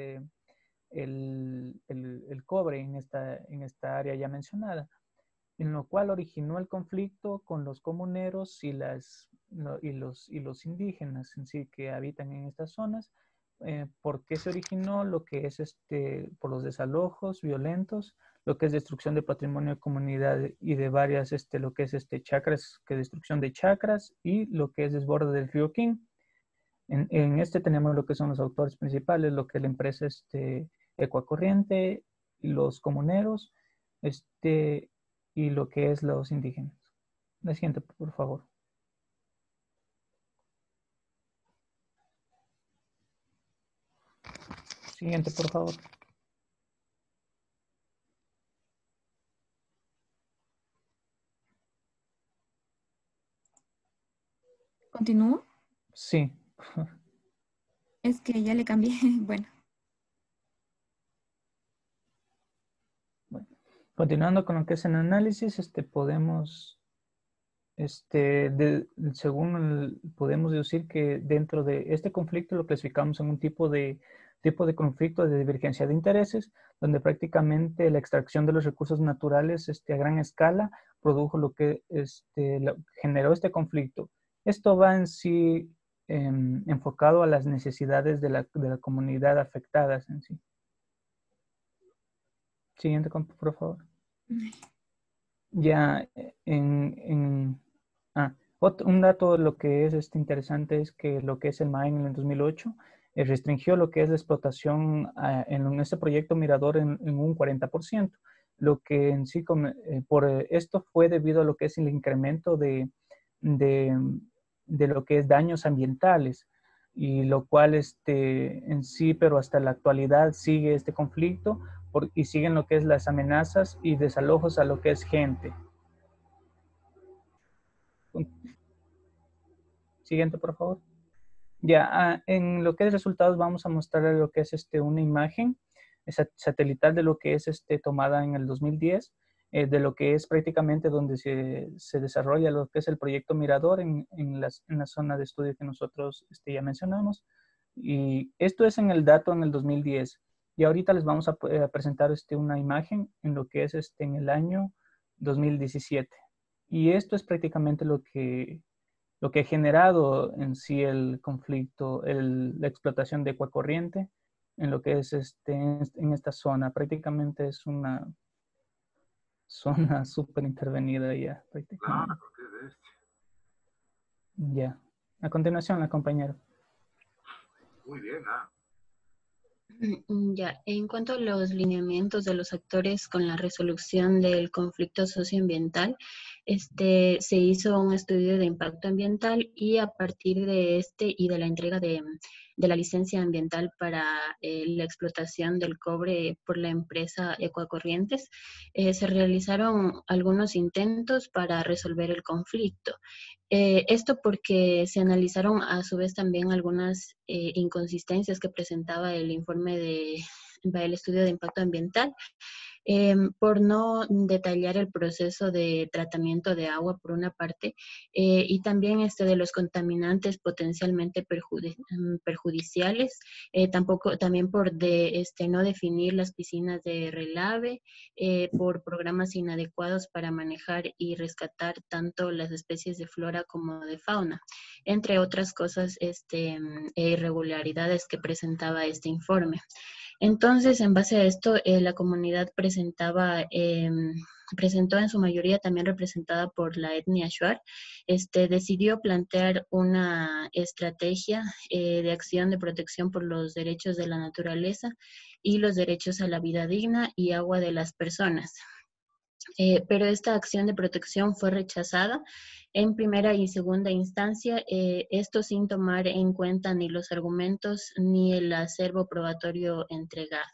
el cobre en esta área ya mencionada, en lo cual originó el conflicto con los comuneros y los indígenas en sí que habitan en estas zonas. ¿Por qué se originó? Lo que es por los desalojos violentos, lo que es destrucción de patrimonio de comunidad y de varias, lo que es chacras, que destrucción de chacras y lo que es desborde del río King. En tenemos lo que son los autores principales, lo que es la empresa Ecocorriente, los comuneros, y lo que es los indígenas. La siguiente, por favor. Siguiente, por favor. ¿Continúo? Sí. Es que ya le cambié. Bueno. Continuando con lo que es el análisis, podemos, podemos deducir que dentro de este conflicto lo clasificamos en un tipo de conflicto de divergencia de intereses, donde prácticamente la extracción de los recursos naturales a gran escala produjo lo que generó este conflicto. Esto va en sí enfocado a las necesidades de la comunidad afectadas en sí. Siguiente, por favor. Ya un dato de lo que es interesante es que lo que es el MAE en el 2008 restringió lo que es la explotación en este proyecto Mirador en un 40%. Lo que en sí, por esto fue debido a lo que es el incremento de lo que es daños ambientales, y lo cual en sí, pero hasta la actualidad sigue este conflicto y siguen lo que es las amenazas y desalojos a lo que es gente. Siguiente, por favor. Ya, en lo que es resultados vamos a mostrar lo que es una imagen satelital de lo que es tomada en el 2010, de lo que es prácticamente donde se desarrolla lo que es el proyecto Mirador en la zona de estudio que nosotros ya mencionamos. Y esto es en el dato en el 2010. Y ahorita les vamos a presentar una imagen en lo que es en el año 2017. Y esto es prácticamente lo que ha generado en sí el conflicto, la explotación de Ecocorriente en lo que es en esta zona. Prácticamente es una zona súper intervenida ya, prácticamente. Ya. A continuación, la compañera. Muy bien, Ya, en cuanto a los lineamientos de los actores con la resolución del conflicto socioambiental, se hizo un estudio de impacto ambiental y a partir de y de la entrega de la licencia ambiental para la explotación del cobre por la empresa Ecocorrientes, se realizaron algunos intentos para resolver el conflicto. Esto porque se analizaron a su vez también algunas inconsistencias que presentaba el informe del estudio de impacto ambiental, por no detallar el proceso de tratamiento de agua por una parte, y también de los contaminantes potencialmente perjudiciales, también por no definir las piscinas de relave, por programas inadecuados para manejar y rescatar tanto las especies de flora como de fauna, entre otras cosas irregularidades que presentaba este informe. Entonces, en base a esto, la comunidad presentó en su mayoría también representada por la etnia Shuar, decidió plantear una estrategia de acción de protección por los derechos de la naturaleza y los derechos a la vida digna y agua de las personas. pero esta acción de protección fue rechazada en primera y segunda instancia, esto sin tomar en cuenta ni los argumentos ni el acervo probatorio entregado.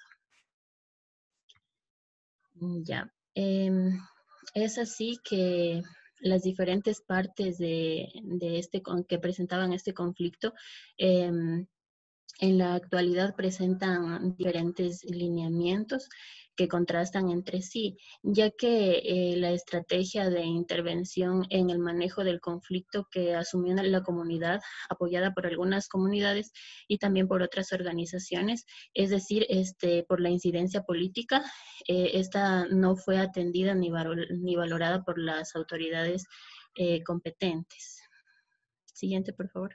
Ya. Es así que las diferentes partes que presentaban este conflicto en la actualidad presentan diferentes lineamientos que contrastan entre sí, ya que la estrategia de intervención en el manejo del conflicto que asumió la comunidad, apoyada por algunas comunidades y también por otras organizaciones, es decir, por la incidencia política, esta no fue atendida ni valorada por las autoridades competentes. Siguiente, por favor.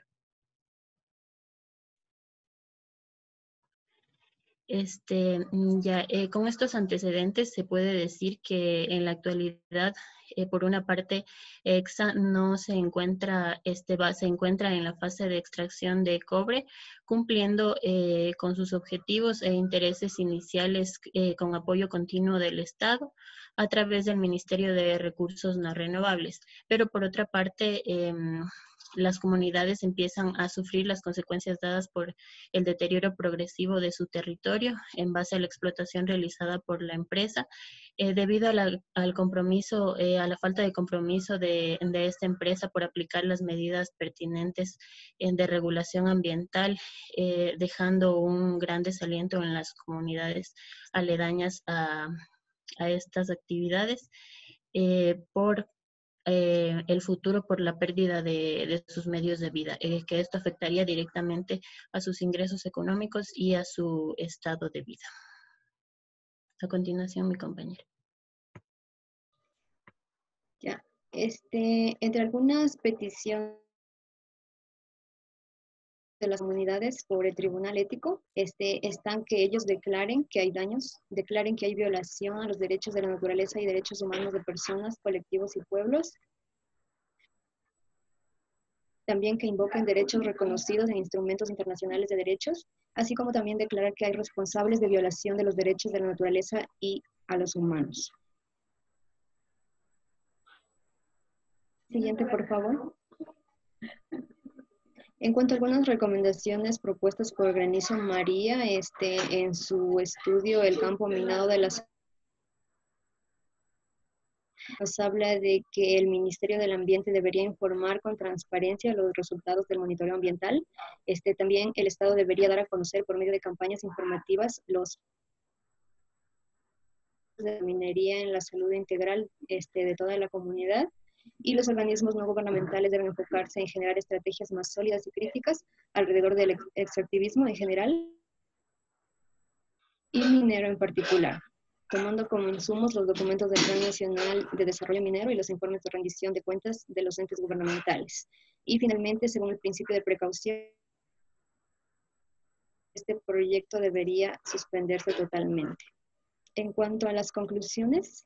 Con estos antecedentes se puede decir que en la actualidad, por una parte, EXA no se encuentra, se encuentra en la fase de extracción de cobre, cumpliendo con sus objetivos e intereses iniciales con apoyo continuo del Estado a través del Ministerio de Recursos No Renovables. Pero por otra parte, las comunidades empiezan a sufrir las consecuencias dadas por el deterioro progresivo de su territorio en base a la explotación realizada por la empresa, debido al compromiso, a la falta de compromiso de esta empresa por aplicar las medidas pertinentes de regulación ambiental, dejando un gran desaliento en las comunidades aledañas a estas actividades por el futuro, por la pérdida de sus medios de vida, que esto afectaría directamente a sus ingresos económicos y a su estado de vida. A continuación, mi compañera. Ya, entre algunas peticiones de las comunidades por el Tribunal Ético, están que ellos declaren que hay daños, declaren que hay violación a los derechos de la naturaleza y derechos humanos de personas, colectivos y pueblos. También que invoquen derechos reconocidos en instrumentos internacionales de derechos, así como también declarar que hay responsables de violación de los derechos de la naturaleza y a los humanos. Siguiente, por favor. En cuanto a algunas recomendaciones propuestas por Granizo María, en su estudio El campo minado de las... Nos habla de que el Ministerio del Ambiente debería informar con transparencia los resultados del monitoreo ambiental. También el Estado debería dar a conocer por medio de campañas informativas los de minería en la salud integral de toda la comunidad. Y los organismos no gubernamentales deben enfocarse en generar estrategias más sólidas y críticas alrededor del extractivismo en general y minero en particular, tomando como insumos los documentos del Plan Nacional de Desarrollo Minero y los informes de rendición de cuentas de los entes gubernamentales. Y finalmente, según el principio de precaución, este proyecto debería suspenderse totalmente. En cuanto a las conclusiones,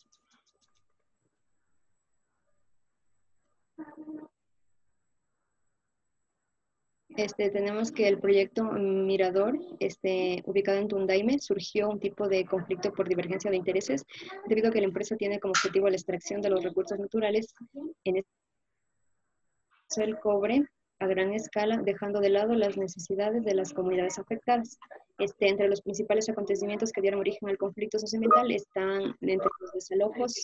tenemos que el proyecto Mirador, ubicado en Tundaime, surgió un tipo de conflicto por divergencia de intereses, debido a que la empresa tiene como objetivo la extracción de los recursos naturales, en este caso el cobre, a gran escala, dejando de lado las necesidades de las comunidades afectadas. Entre los principales acontecimientos que dieron origen al conflicto socioambiental están entre los desalojos,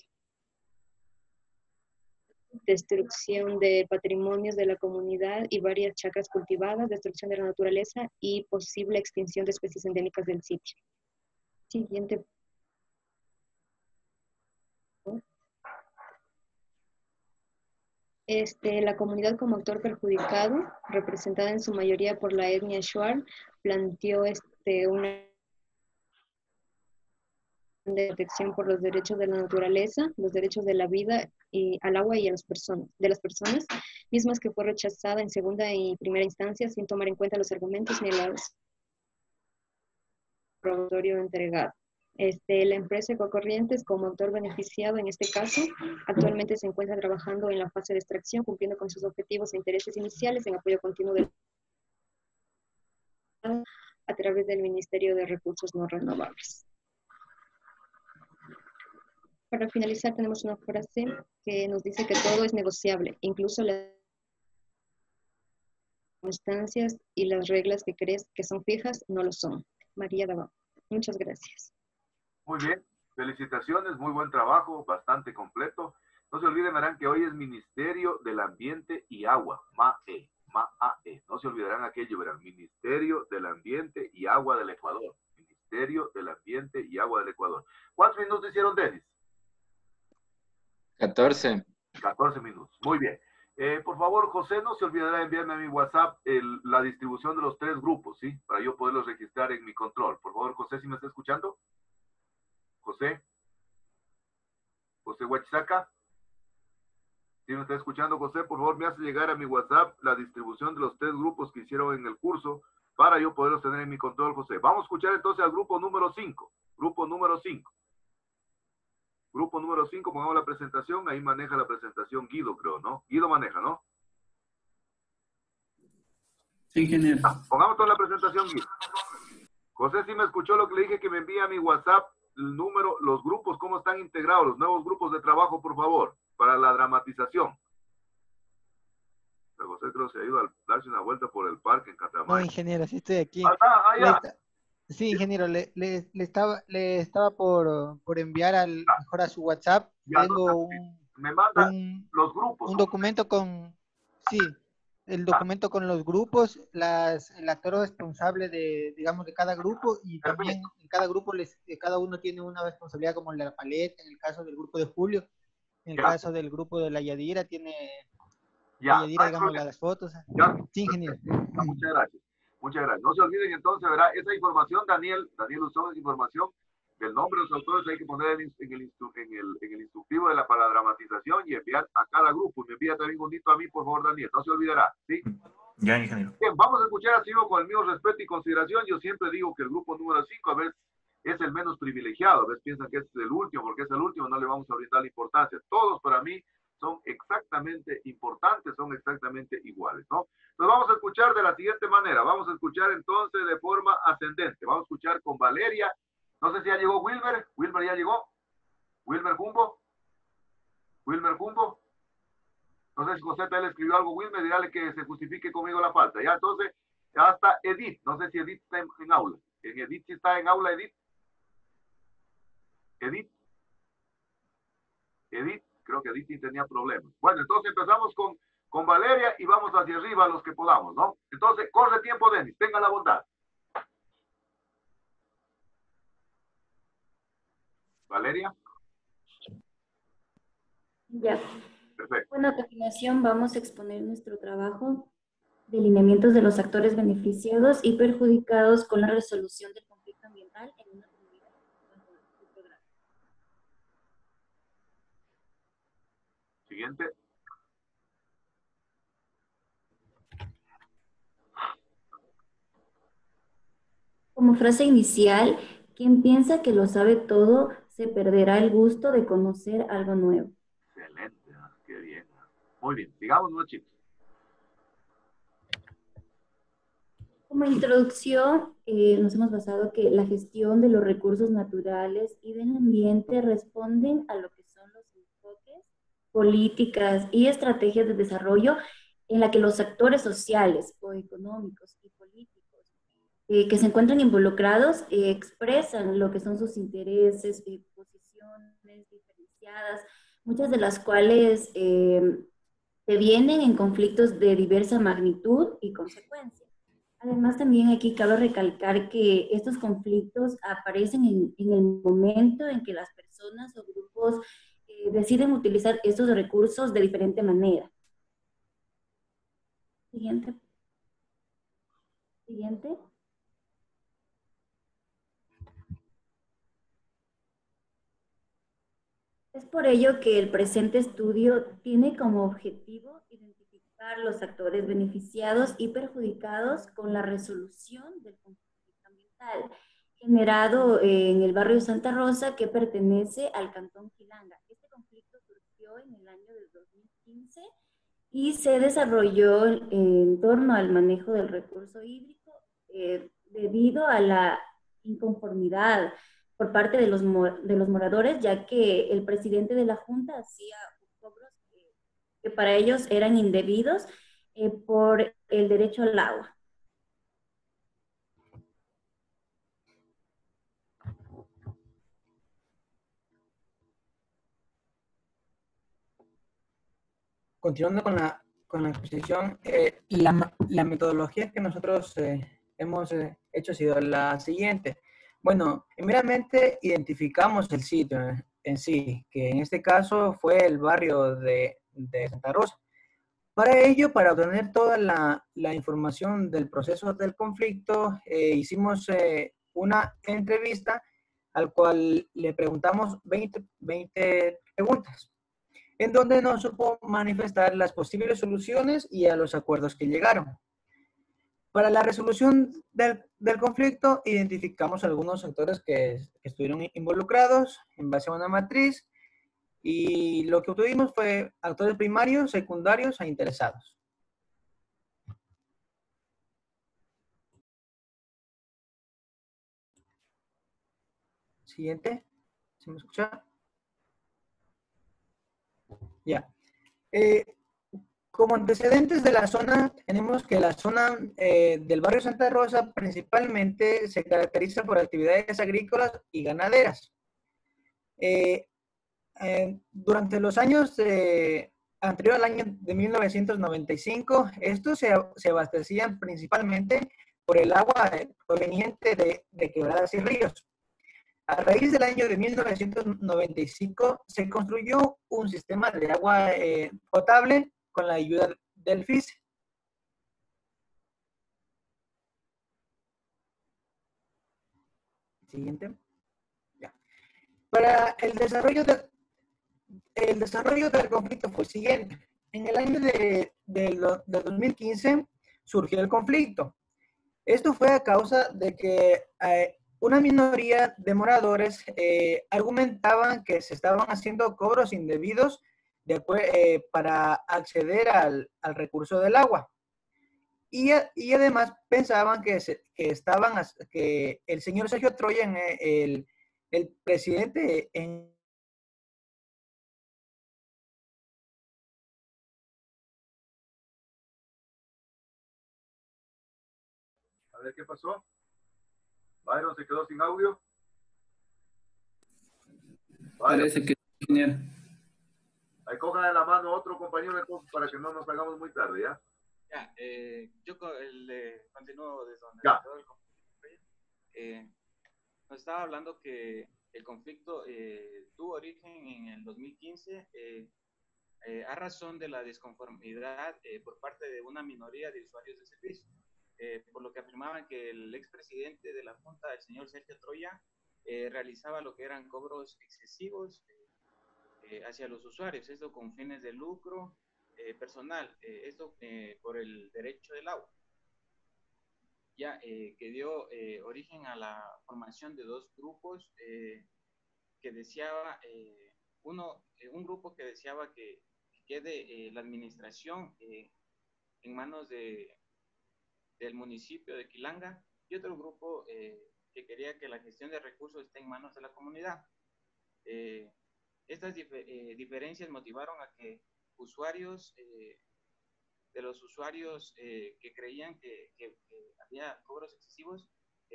destrucción de patrimonios de la comunidad y varias chacras cultivadas, destrucción de la naturaleza y posible extinción de especies endémicas del sitio. Siguiente. La comunidad como actor perjudicado, representada en su mayoría por la etnia Shuar, planteó una de protección por los derechos de la naturaleza, los derechos de la vida y al agua y a las personas, mismas que fue rechazada en segunda y primera instancia sin tomar en cuenta los argumentos ni el probatorio entregado. La empresa Ecocorrientes, como autor beneficiado en este caso, actualmente se encuentra trabajando en la fase de extracción, cumpliendo con sus objetivos e intereses iniciales en apoyo continuo del a través del Ministerio de Recursos No Renovables. para finalizar tenemos una frase que nos dice que todo es negociable, incluso las circunstancias y las reglas que crees que son fijas no lo son. María Davao. Muchas gracias. Muy bien, felicitaciones, muy buen trabajo, bastante completo. No se olviden, verán que hoy es Ministerio del Ambiente y Agua, MAE. No se olvidarán aquello, verán, Ministerio del Ambiente y Agua del Ecuador. Ministerio del Ambiente y Agua del Ecuador. ¿Cuántos minutos hicieron, Denis? 14. 14 minutos, muy bien. Por favor, José, no se olvidará de enviarme a mi WhatsApp la distribución de los 3 grupos, ¿sí? Para yo poderlos registrar en mi control. Por favor, José, ¿sí me está escuchando? José. José Huachisaca. ¿Sí me está escuchando, José? Por favor, me hace llegar a mi WhatsApp la distribución de los 3 grupos que hicieron en el curso para yo poderlos tener en mi control, José. Vamos a escuchar entonces al grupo número 5. Grupo número 5. Grupo número 5, pongamos la presentación. Ahí maneja la presentación Guido, creo, ¿no? Guido maneja, ¿no? Sí, ingeniero. Pongamos toda la presentación, Guido. José, ¿sí me escuchó lo que le dije que me envía a mi WhatsApp el número, los grupos, cómo están integrados, los nuevos grupos de trabajo, por favor, para la dramatización? José creo que se ha ido a darse una vuelta por el parque en Catamayo. No, ingeniero, sí estoy aquí. Ya. Sí, ingeniero, le estaba por enviar mejor a su WhatsApp. Ya, tengo me manda los grupos. Un documento con, sí, el documento con los grupos, el actor responsable de, digamos, de cada grupo, y también en cada grupo cada uno tiene una responsabilidad, como la paleta, en el caso del grupo de Julio, en el caso del grupo de la Yadira tiene la Yadira, digamos, las fotos. Sí, ingeniero. Muchas gracias. Muchas gracias. No se olviden entonces, verá, esa información, Daniel usó esa información del nombre de los autores, hay que poner en el instructivo para la dramatización y enviar a cada grupo. Y me envía también bonito a mí, por favor, Daniel. No se olvidará, ¿sí? Ya, ingeniero. Bien, vamos a escuchar así con el mismo respeto y consideración. Yo siempre digo que el grupo número 5, a veces, es el menos privilegiado. A veces piensan que es el último, porque es el último, no le vamos a brindar la importancia. Todos, para mí, son exactamente importantes, son exactamente iguales, ¿no? Entonces vamos a escuchar de la siguiente manera, vamos a escuchar entonces de forma ascendente, vamos a escuchar con Valeria, no sé si ya llegó Wilmer ya llegó, Wilmer Jumbo, no sé si José te le escribió algo, Wilmer, dígale que se justifique conmigo la falta, ya, entonces, hasta Edith, no sé si Edith está en aula, Edith si está en aula, Edith, creo que Edith tenía problemas. Bueno, entonces empezamos con Valeria y vamos hacia arriba los que podamos, ¿no? Entonces, corre tiempo, Denis, tenga la bondad. Valeria. Ya. Perfecto. Bueno, a continuación vamos a exponer nuestro trabajo de lineamientos de los actores beneficiados y perjudicados con la resolución del conflicto ambiental en una comunidad. Siguiente. Como frase inicial, quien piensa que lo sabe todo se perderá el gusto de conocer algo nuevo. Excelente, qué bien. Muy bien, sigamos, ¿no, chicos? Como introducción, nos hemos basado que la gestión de los recursos naturales y del ambiente responden a lo que son los enfoques, políticas y estrategias de desarrollo en la que los actores sociales o económicos y políticos que se encuentran involucrados expresan lo que son sus intereses, posiciones diferenciadas, muchas de las cuales devienen en conflictos de diversa magnitud y consecuencia. Además, también aquí cabe recalcar que estos conflictos aparecen en el momento en que las personas o grupos deciden utilizar estos recursos de diferente manera. Siguiente. Es por ello que el presente estudio tiene como objetivo identificar los actores beneficiados y perjudicados con la resolución del conflicto ambiental generado en el barrio Santa Rosa, que pertenece al Cantón Quilanga. Este conflicto surgió en el año de 2015 y se desarrolló en torno al manejo del recurso hídrico debido a la inconformidad por parte de los moradores, ya que el presidente de la Junta hacía cobros que para ellos eran indebidos por el derecho al agua. Continuando con la exposición, la metodología que nosotros hemos hecho ha sido la siguiente. Bueno, primeramente identificamos el sitio en sí, que en este caso fue el barrio de Santa Rosa. Para ello, para obtener toda la información del proceso del conflicto, hicimos una entrevista al cual le preguntamos 20 preguntas, en donde nos supo manifestar las posibles soluciones y a los acuerdos que llegaron. Para la resolución del conflicto, identificamos algunos actores que estuvieron involucrados en base a una matriz, y lo que obtuvimos fue actores primarios, secundarios e interesados. Siguiente. ¿Se me escucha? Ya. Como antecedentes de la zona, tenemos que la zona del barrio Santa Rosa principalmente se caracteriza por actividades agrícolas y ganaderas. Durante los años anterior al año de 1995, estos se abastecían principalmente por el agua proveniente de quebradas y ríos. A raíz del año de 1995 se construyó un sistema de agua potable con la ayuda del FISE. Siguiente. Ya. Para el desarrollo del conflicto fue el siguiente. En el año de 2015 surgió el conflicto. Esto fue a causa de que una minoría de moradores argumentaban que se estaban haciendo cobros indebidos para acceder al recurso del agua. Y además pensaban que el señor Sergio Troya, el presidente A ver qué pasó. Byron se quedó sin audio. Parece que ingeniero. Ahí cojan en la mano a otro compañero entonces para que no nos hagamos muy tarde, ¿ya? Ya, yo continúo desde donde quedó el conflicto. Nos estaba hablando que el conflicto tuvo origen en el 2015 a razón de la disconformidad por parte de una minoría de usuarios de servicio, por lo que afirmaban que el expresidente de la Junta, el señor Sergio Troya, realizaba lo que eran cobros excesivos hacia los usuarios, esto con fines de lucro personal, esto por el derecho del agua, ya que dio origen a la formación de dos grupos que deseaba, un grupo que deseaba que quede la administración en manos del municipio de Quilanga, y otro grupo que quería que la gestión de recursos esté en manos de la comunidad. Estas diferencias motivaron a que usuarios, de los usuarios que creían que había cobros excesivos,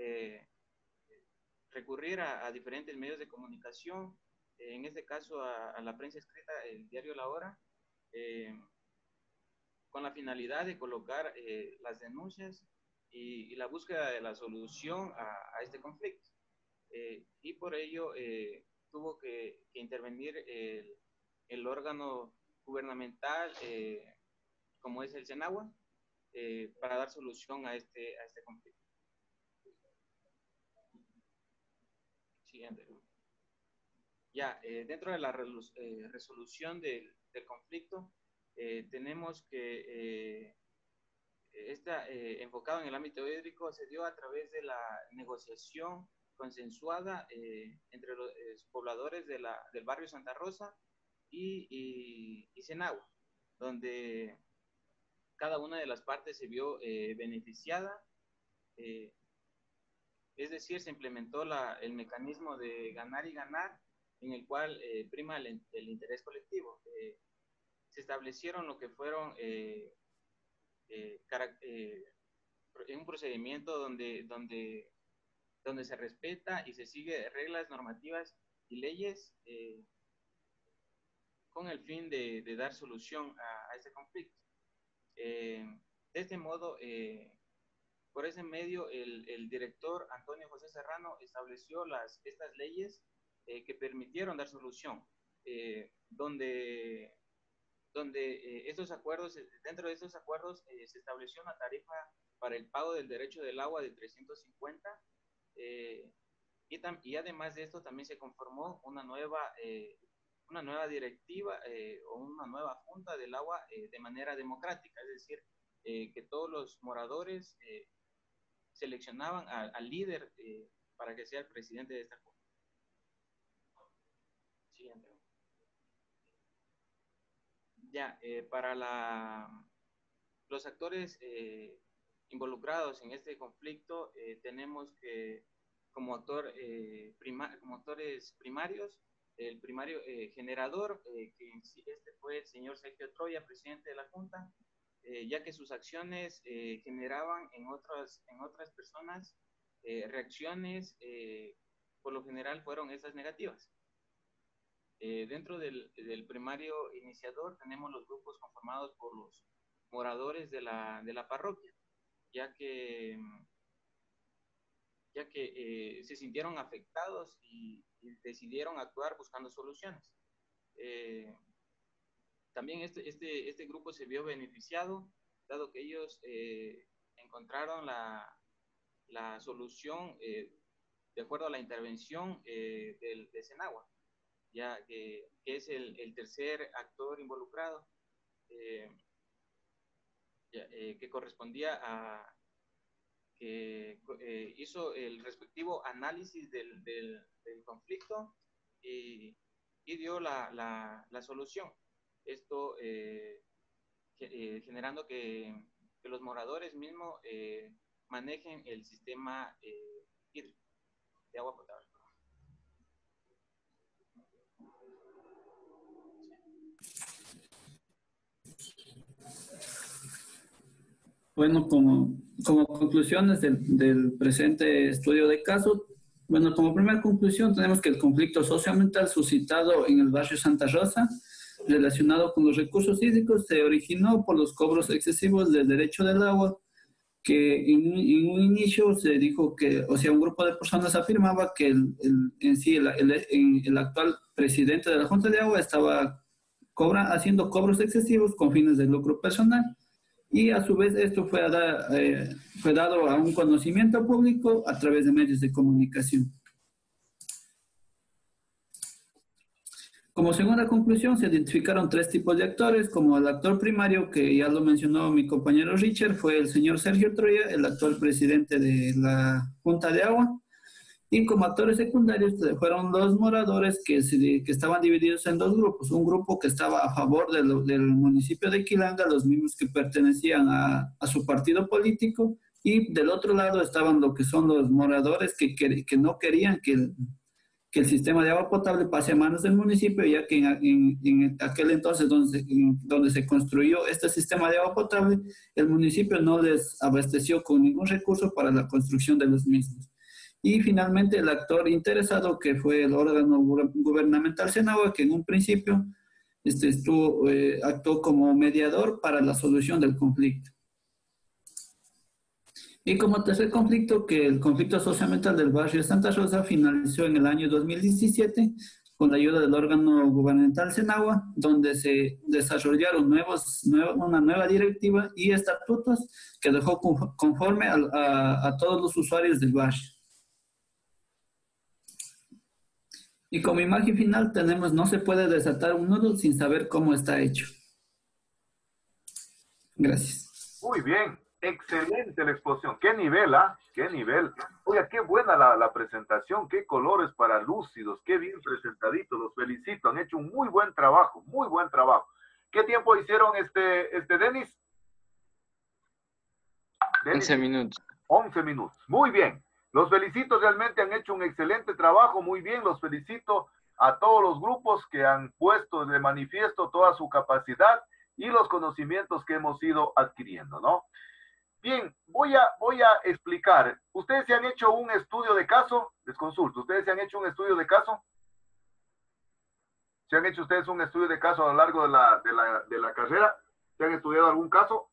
recurrir a diferentes medios de comunicación, en este caso a la prensa escrita, el diario La Hora, con la finalidad de colocar las denuncias y la búsqueda de la solución a este conflicto. Y por ello tuvo que intervenir el órgano gubernamental, como es el Senagua, para dar solución a este conflicto. Siguiente. Ya, dentro de la resolución del conflicto, tenemos que enfocado en el ámbito hídrico se dio a través de la negociación consensuada entre los pobladores del barrio Santa Rosa y Senagua, donde cada una de las partes se vio beneficiada Es decir, se implementó el mecanismo de ganar y ganar, en el cual prima el interés colectivo. Se establecieron lo que fueron un procedimiento donde se respeta y se sigue reglas normativas y leyes con el fin de dar solución a este conflicto. De este modo, por ese medio, el director Antonio José Serrano estableció estas leyes que permitieron dar solución, donde estos acuerdos, dentro de estos acuerdos se estableció una tarifa para el pago del derecho del agua de 350, y además de esto también se conformó una nueva directiva o una nueva junta del agua de manera democrática, es decir, que todos los moradores seleccionaban al líder para que sea el presidente de esta junta. Siguiente. Ya, para los actores involucrados en este conflicto, tenemos que como actores primarios, el primario generador, que este fue el señor Sergio Troya, presidente de la Junta, ya que sus acciones generaban en otras personas reacciones, por lo general fueron esas negativas. Dentro del primario iniciador tenemos los grupos conformados por los moradores de la parroquia, ya que se sintieron afectados y decidieron actuar buscando soluciones. También este grupo se vio beneficiado, dado que ellos encontraron la solución de acuerdo a la intervención de Senagua, ya que es el tercer actor involucrado, que correspondía a que hizo el respectivo análisis del conflicto y dio la solución. Esto generando que los moradores mismos manejen el sistema hídrico de agua potable. Bueno, como conclusiones del presente estudio de caso, bueno, como primera conclusión tenemos que el conflicto socioambiental suscitado en el barrio Santa Rosa, relacionado con los recursos hídricos, se originó por los cobros excesivos del derecho del agua, que en un inicio se dijo que, o sea, un grupo de personas afirmaba que el actual presidente de la Junta de Agua estaba haciendo cobros excesivos con fines de lucro personal. Y a su vez esto fue dado a un conocimiento público a través de medios de comunicación. Como segunda conclusión, se identificaron tres tipos de actores, como el actor primario, que ya lo mencionó mi compañero Richard, fue el señor Sergio Troya, el actual presidente de la Junta de Agua, y como actores secundarios fueron los moradores que estaban divididos en dos grupos. Un grupo que estaba a favor del municipio de Quilanga, los mismos que pertenecían a su partido político, y del otro lado estaban lo que son los moradores que no querían que el sistema de agua potable pase a manos del municipio, ya que en aquel entonces donde se construyó este sistema de agua potable, el municipio no les abasteció con ningún recurso para la construcción de los mismos. Y finalmente el actor interesado, que fue el órgano gubernamental Senagua, que en un principio actuó como mediador para la solución del conflicto. Y como tercer conflicto, que el conflicto socioambiental del barrio de Santa Rosa finalizó en el año 2017 con la ayuda del órgano gubernamental Senagua, donde se desarrollaron una nueva directiva y estatutos que dejó conforme a todos los usuarios del barrio. Y como imagen final tenemos: no se puede desatar un nudo sin saber cómo está hecho. Gracias. Muy bien, excelente la exposición. ¿Qué nivel, ah? ¿Qué nivel? Oiga, qué buena la presentación, qué colores para lúcidos, qué bien presentaditos, los felicito, han hecho un muy buen trabajo, muy buen trabajo. ¿Qué tiempo hicieron Denis? 11 minutos. 11 minutos, muy bien. Los felicito, realmente han hecho un excelente trabajo, muy bien, los felicito a todos los grupos que han puesto de manifiesto toda su capacidad y los conocimientos que hemos ido adquiriendo, ¿no? Bien, voy a explicar. ¿Ustedes se han hecho un estudio de caso? Les consulto. ¿Ustedes se han hecho un estudio de caso? ¿Se han hecho ustedes un estudio de caso a lo largo de la carrera? ¿Se han estudiado algún caso?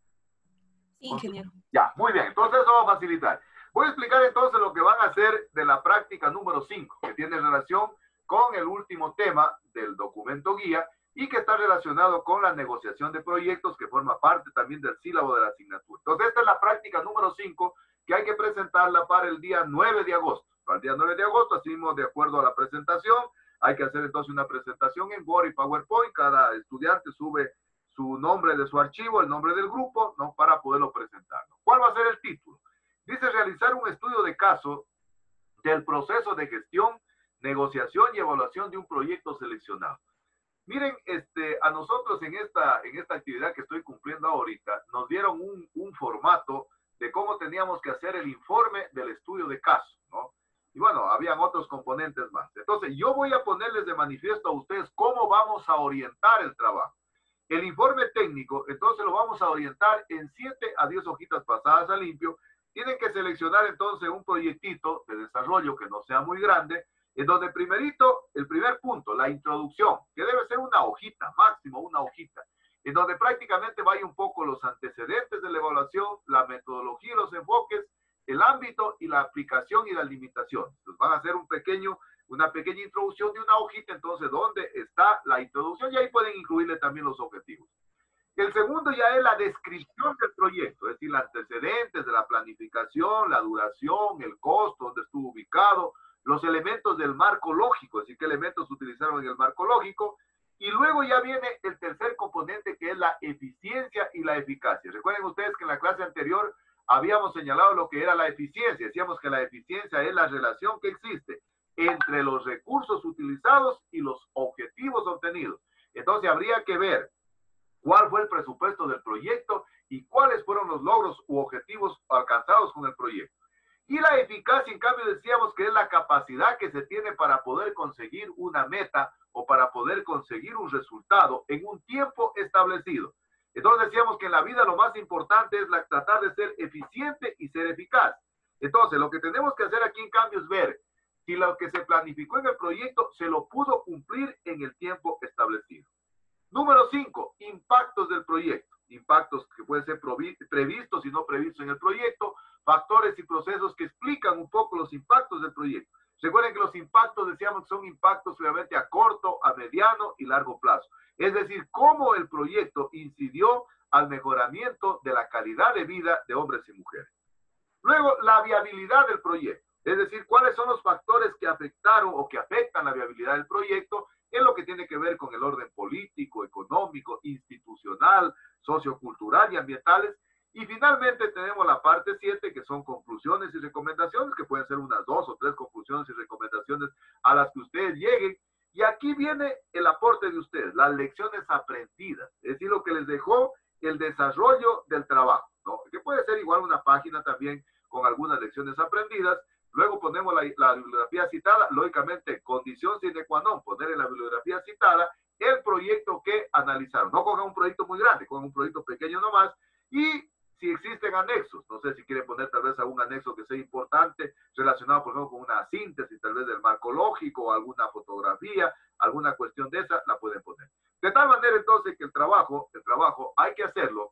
Sí, ingeniero. Ya, muy bien. Entonces eso va a facilitar. Voy a explicar entonces lo que van a hacer de la práctica número 5, que tiene relación con el último tema del documento guía y que está relacionado con la negociación de proyectos, que forma parte también del sílabo de la asignatura. Entonces, esta es la práctica número 5, que hay que presentarla para el día 9 de agosto. Para el día 9 de agosto, así mismo, de acuerdo a la presentación, hay que hacer entonces una presentación en Word y PowerPoint. Cada estudiante sube su nombre de su archivo, el nombre del grupo, ¿no? Para poderlo presentar, ¿no? ¿Cuál va a ser el título? Dice realizar un estudio de caso del proceso de gestión, negociación y evaluación de un proyecto seleccionado. Miren, a nosotros en esta actividad que estoy cumpliendo ahorita, nos dieron un formato de cómo teníamos que hacer el informe del estudio de caso, ¿no? Y bueno, habían otros componentes más. Entonces, yo voy a ponerles de manifiesto a ustedes cómo vamos a orientar el trabajo. El informe técnico, entonces lo vamos a orientar en 7 a 10 hojitas pasadas a limpio. Tienen que seleccionar entonces un proyectito de desarrollo que no sea muy grande, en donde primerito, el primer punto, la introducción, que debe ser una hojita, máximo una hojita, en donde prácticamente vaya un poco los antecedentes de la evaluación, la metodología y los enfoques, el ámbito y la aplicación y la limitación. Entonces van a hacer una pequeña introducción de una hojita, entonces donde está la introducción, y ahí pueden incluirle también los objetivos. El segundo ya es la descripción del proyecto, es decir, los antecedentes de la planificación, la duración, el costo, dónde estuvo ubicado, los elementos del marco lógico, es decir, qué elementos se utilizaron en el marco lógico, y luego ya viene el tercer componente, que es la eficiencia y la eficacia. Recuerden ustedes que en la clase anterior habíamos señalado lo que era la eficiencia. Decíamos que la eficiencia es la relación que existe entre los recursos utilizados y los objetivos obtenidos. Entonces habría que ver cuál fue el presupuesto del proyecto y cuáles fueron los logros u objetivos alcanzados con el proyecto. Y la eficacia, en cambio, decíamos que es la capacidad que se tiene para poder conseguir una meta o para poder conseguir un resultado en un tiempo establecido. Entonces decíamos que en la vida lo más importante es tratar de ser eficiente y ser eficaz. Entonces, lo que tenemos que hacer aquí, en cambio, es ver si lo que se planificó en el proyecto se lo pudo cumplir en el tiempo establecido. Número 5, impactos del proyecto. Impactos que pueden ser previstos y no previstos en el proyecto, factores y procesos que explican un poco los impactos del proyecto. Recuerden que los impactos, decíamos que son impactos obviamente a corto, a mediano y largo plazo. Es decir, cómo el proyecto incidió al mejoramiento de la calidad de vida de hombres y mujeres. Luego, la viabilidad del proyecto. Es decir, cuáles son los factores que afectaron o que afectan la viabilidad del proyecto en lo que tiene que ver con el orden político, económico, institucional, sociocultural y ambientales. Y finalmente tenemos la parte 7, que son conclusiones y recomendaciones, que pueden ser unas 2 o 3 conclusiones y recomendaciones a las que ustedes lleguen. Y aquí viene el aporte de ustedes, las lecciones aprendidas, es decir, lo que les dejó el desarrollo del trabajo, ¿no? Que puede ser igual una página también con algunas lecciones aprendidas. Luego ponemos la bibliografía citada, lógicamente, condición sine qua non, poner en la bibliografía citada el proyecto que analizaron. No cojan un proyecto muy grande, cojan un proyecto pequeño nomás, y si existen anexos, no sé si quieren poner tal vez algún anexo que sea importante, relacionado, por ejemplo, con una síntesis, tal vez del marco lógico, o alguna fotografía, alguna cuestión de esa, la pueden poner. De tal manera, entonces, que el trabajo hay que hacerlo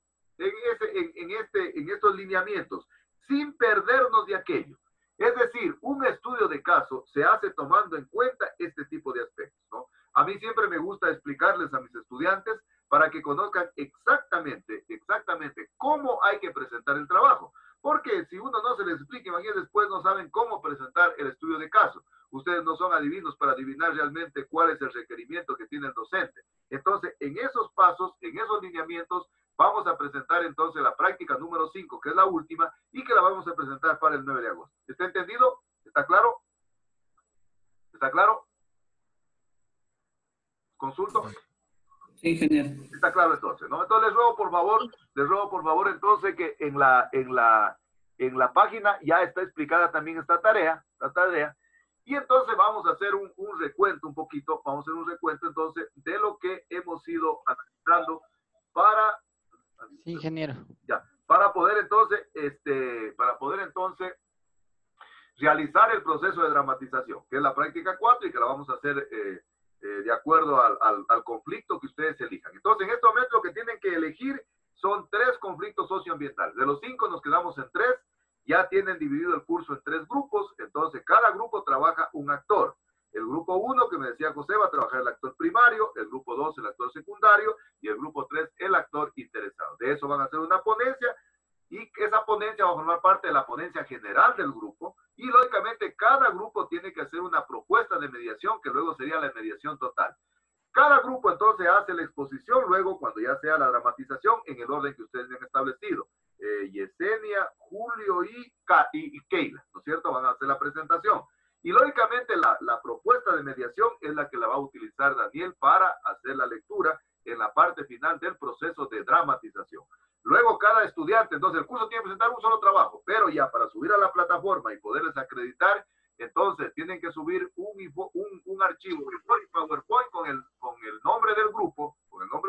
en estos lineamientos, sin perdernos de aquello. Es decir, un estudio de caso se hace tomando en cuenta este tipo de aspectos, ¿no? A mí siempre me gusta explicarles a mis estudiantes para que conozcan exactamente cómo hay que presentar el trabajo. Porque si uno no se les explica, imagínense, después no saben cómo presentar el estudio de caso. Ustedes no son adivinos para adivinar realmente cuál es el requerimiento que tiene el docente. Entonces, en esos pasos, en esos lineamientos, vamos a presentar entonces la práctica número 5, que es la última, y que la vamos a presentar para el 9 de agosto. ¿Está entendido? ¿Está claro? ¿Está claro? ¿Consulto? Sí, genial. Está claro entonces, ¿no? Entonces les ruego por favor entonces que en la En la página ya está explicada también esta tarea, y entonces vamos a hacer un recuento un poquito, vamos a hacer un recuento entonces de lo que hemos ido analizando para... Sí, ingeniero. Ya, para poder entonces realizar el proceso de dramatización, que es la práctica 4 y que la vamos a hacer de acuerdo al conflicto que ustedes elijan. Entonces, en este momento lo que tienen que elegir son 3 conflictos socioambientales. De los 5 nos quedamos en 3, ya tienen dividido el curso en 3 grupos, entonces cada grupo trabaja un actor. El grupo 1, que me decía José, va a trabajar el actor primario, el grupo 2, el actor secundario, y el grupo 3, el actor interesado. De eso van a hacer una ponencia, y esa ponencia va a formar parte de la ponencia general del grupo, y lógicamente cada grupo tiene que hacer una propuesta de mediación, que luego sería la mediación total. Cada grupo entonces hace la exposición, luego cuando ya sea la dramatización, en el orden que ustedes han establecido. Yesenia, Julio y Keila, ¿no es cierto? Van a hacer la presentación. Y lógicamente la propuesta de mediación es la que la va a utilizar Daniel para hacer la lectura en la parte final del proceso de dramatización. Luego cada estudiante, entonces el curso tiene que presentar un solo trabajo, pero ya para subir a la plataforma y poderles acreditar, entonces tienen que subir un archivo de PowerPoint con el nombre del grupo,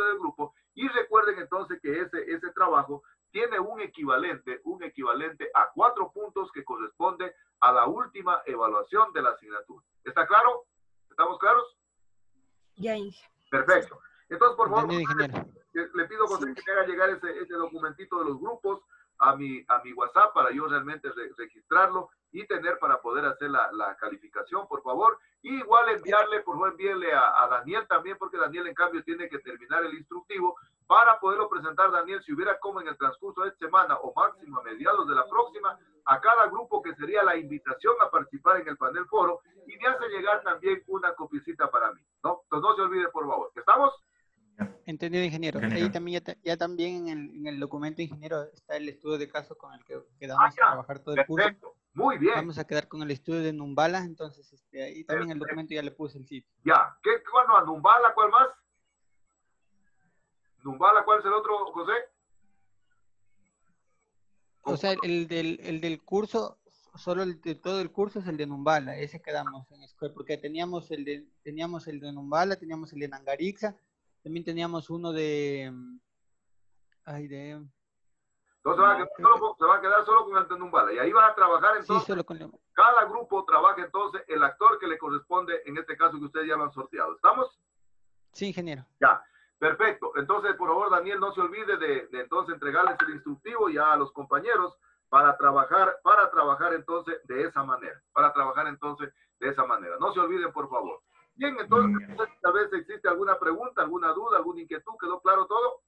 y recuerden entonces que ese trabajo tiene un equivalente a 4 puntos que corresponde a la última evaluación de la asignatura. ¿Está claro? ¿Estamos claros? Ya, Inge. Perfecto. Entonces, por favor, ingeniero. le pido José, que me haga llegar ese documentito de los grupos a mi WhatsApp para yo realmente registrarlo y tener para poder hacer la calificación, por favor. Y igual enviarle, por favor, envíenle a Daniel también, porque Daniel en cambio tiene que terminar el instructivo para poderlo presentar. Daniel, si hubiera como en el transcurso de esta semana o máximo a mediados de la próxima, a cada grupo que sería la invitación a participar en el panel foro, y me hace llegar también una copiecita para mí, ¿no? Entonces no se olvide, por favor. ¿Estamos? Entendido, ingeniero. Ahí también ya también en el documento, ingeniero, está el estudio de caso con el que quedamos a trabajar todo el curso. Muy bien. Vamos a quedar con el estudio de Numbala, entonces ahí también el documento ya le puse el sitio. Ya. Bueno, a Numbala, ¿cuál más? Numbala, ¿cuál es el otro, José? O sea, el del curso, solo el de todo el curso es el de Numbala, ese quedamos en escuela, porque teníamos el de Numbala, teníamos el de Nangarixa, también teníamos uno de... Entonces se va a quedar solo con el de Numbala, y ahí van a trabajar entonces, sí, solo con el... cada grupo trabaja entonces el actor que le corresponde, en este caso que ustedes ya lo han sorteado. ¿Estamos? Sí, ingeniero. Ya, perfecto. Entonces, por favor, Daniel, no se olvide de entonces entregarles el instructivo ya a los compañeros para trabajar entonces de esa manera, No se olviden, por favor. Bien, entonces, tal vez existe alguna pregunta, alguna duda, alguna inquietud. ¿Quedó claro todo?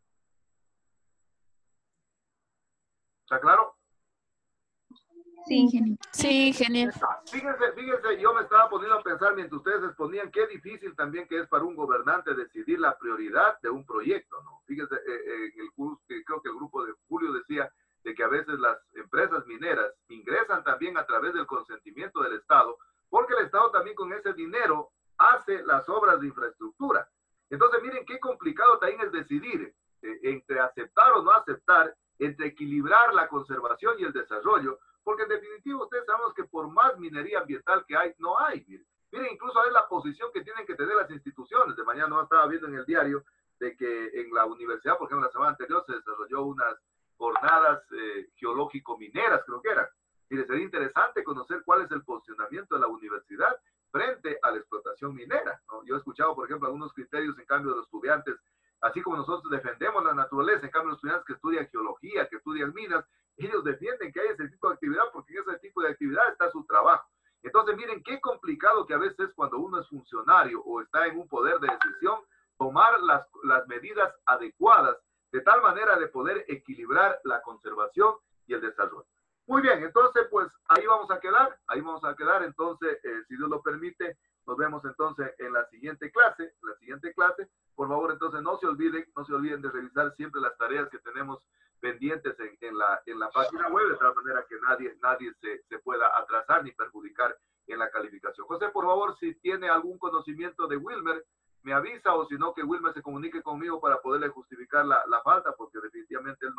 ¿Está claro? Sí, ingeniero. Sí, genial. Fíjense, yo me estaba poniendo a pensar mientras ustedes exponían qué difícil también que es para un gobernante decidir la prioridad de un proyecto, ¿no? Fíjense, en el curso, creo que el grupo de Julio decía de que a veces las empresas mineras ingresan también a través del consentimiento del Estado, porque el Estado también con ese dinero hace las obras de infraestructura. Entonces, miren qué complicado también es decidir entre aceptar o no aceptar, entre equilibrar la conservación y el desarrollo, porque en definitiva ustedes sabemos que por más minería ambiental que hay, no hay. Miren, incluso es la posición que tienen que tener las instituciones. De mañana no estaba viendo en el diario de que en la universidad, por ejemplo, la semana anterior se desarrolló unas jornadas geológico-mineras, creo que eran. Mire, sería interesante conocer cuál es el posicionamiento de la universidad frente a la explotación minera, ¿no? Yo he escuchado, por ejemplo, algunos criterios en cambio de los estudiantes, así como nosotros defendemos la naturaleza, en cambio los estudiantes que estudian geología, que estudian minas, ellos defienden que hay ese tipo de actividad porque en ese tipo de actividad está su trabajo. Entonces, miren qué complicado que a veces cuando uno es funcionario o está en un poder de decisión, tomar las medidas adecuadas de tal manera de poder equilibrar la conservación y el desarrollo. Muy bien, entonces pues ahí vamos a quedar, entonces si Dios lo permite, nos vemos entonces en la siguiente clase, por favor entonces no se olviden de revisar siempre las tareas que tenemos pendientes en la página web, de tal manera que nadie se pueda atrasar ni perjudicar en la calificación. José, por favor, si tiene algún conocimiento de Wilmer, me avisa, o si no, que Wilmer se comunique conmigo para poderle justificar la falta, porque definitivamente él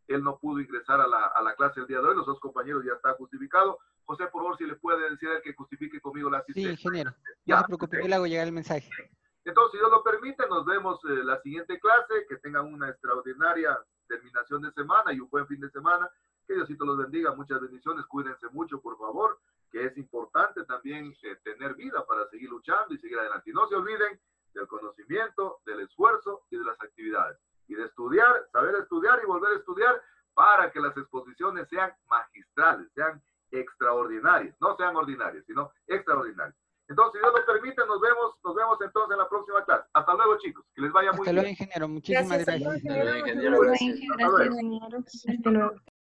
él no pudo ingresar a la clase el día de hoy. Los dos compañeros ya está justificado. José, por favor, si le puede decir a él que justifique conmigo la asistencia. Sí, ingeniero. Ya, No se preocupe, yo le hago llegar el mensaje. Entonces, si Dios lo permite, nos vemos la siguiente clase. Que tengan una extraordinaria terminación de semana y un buen fin de semana. Que Diosito los bendiga. Muchas bendiciones. Cuídense mucho, por favor, que es importante también tener vida para seguir luchando y seguir adelante. Y no se olviden del conocimiento, del esfuerzo y de las actividades. Y de estudiar, saber estudiar y volver a estudiar para que las exposiciones sean magistrales, sean extraordinarias. No sean ordinarias, sino extraordinarias. Entonces, si Dios lo permite, nos vemos entonces en la próxima clase. Hasta luego, chicos. Que les vaya muy bien. Hasta luego, ingeniero. Muchísimas gracias. Hasta luego, ingeniero. Gracias. Hasta luego. Hasta luego.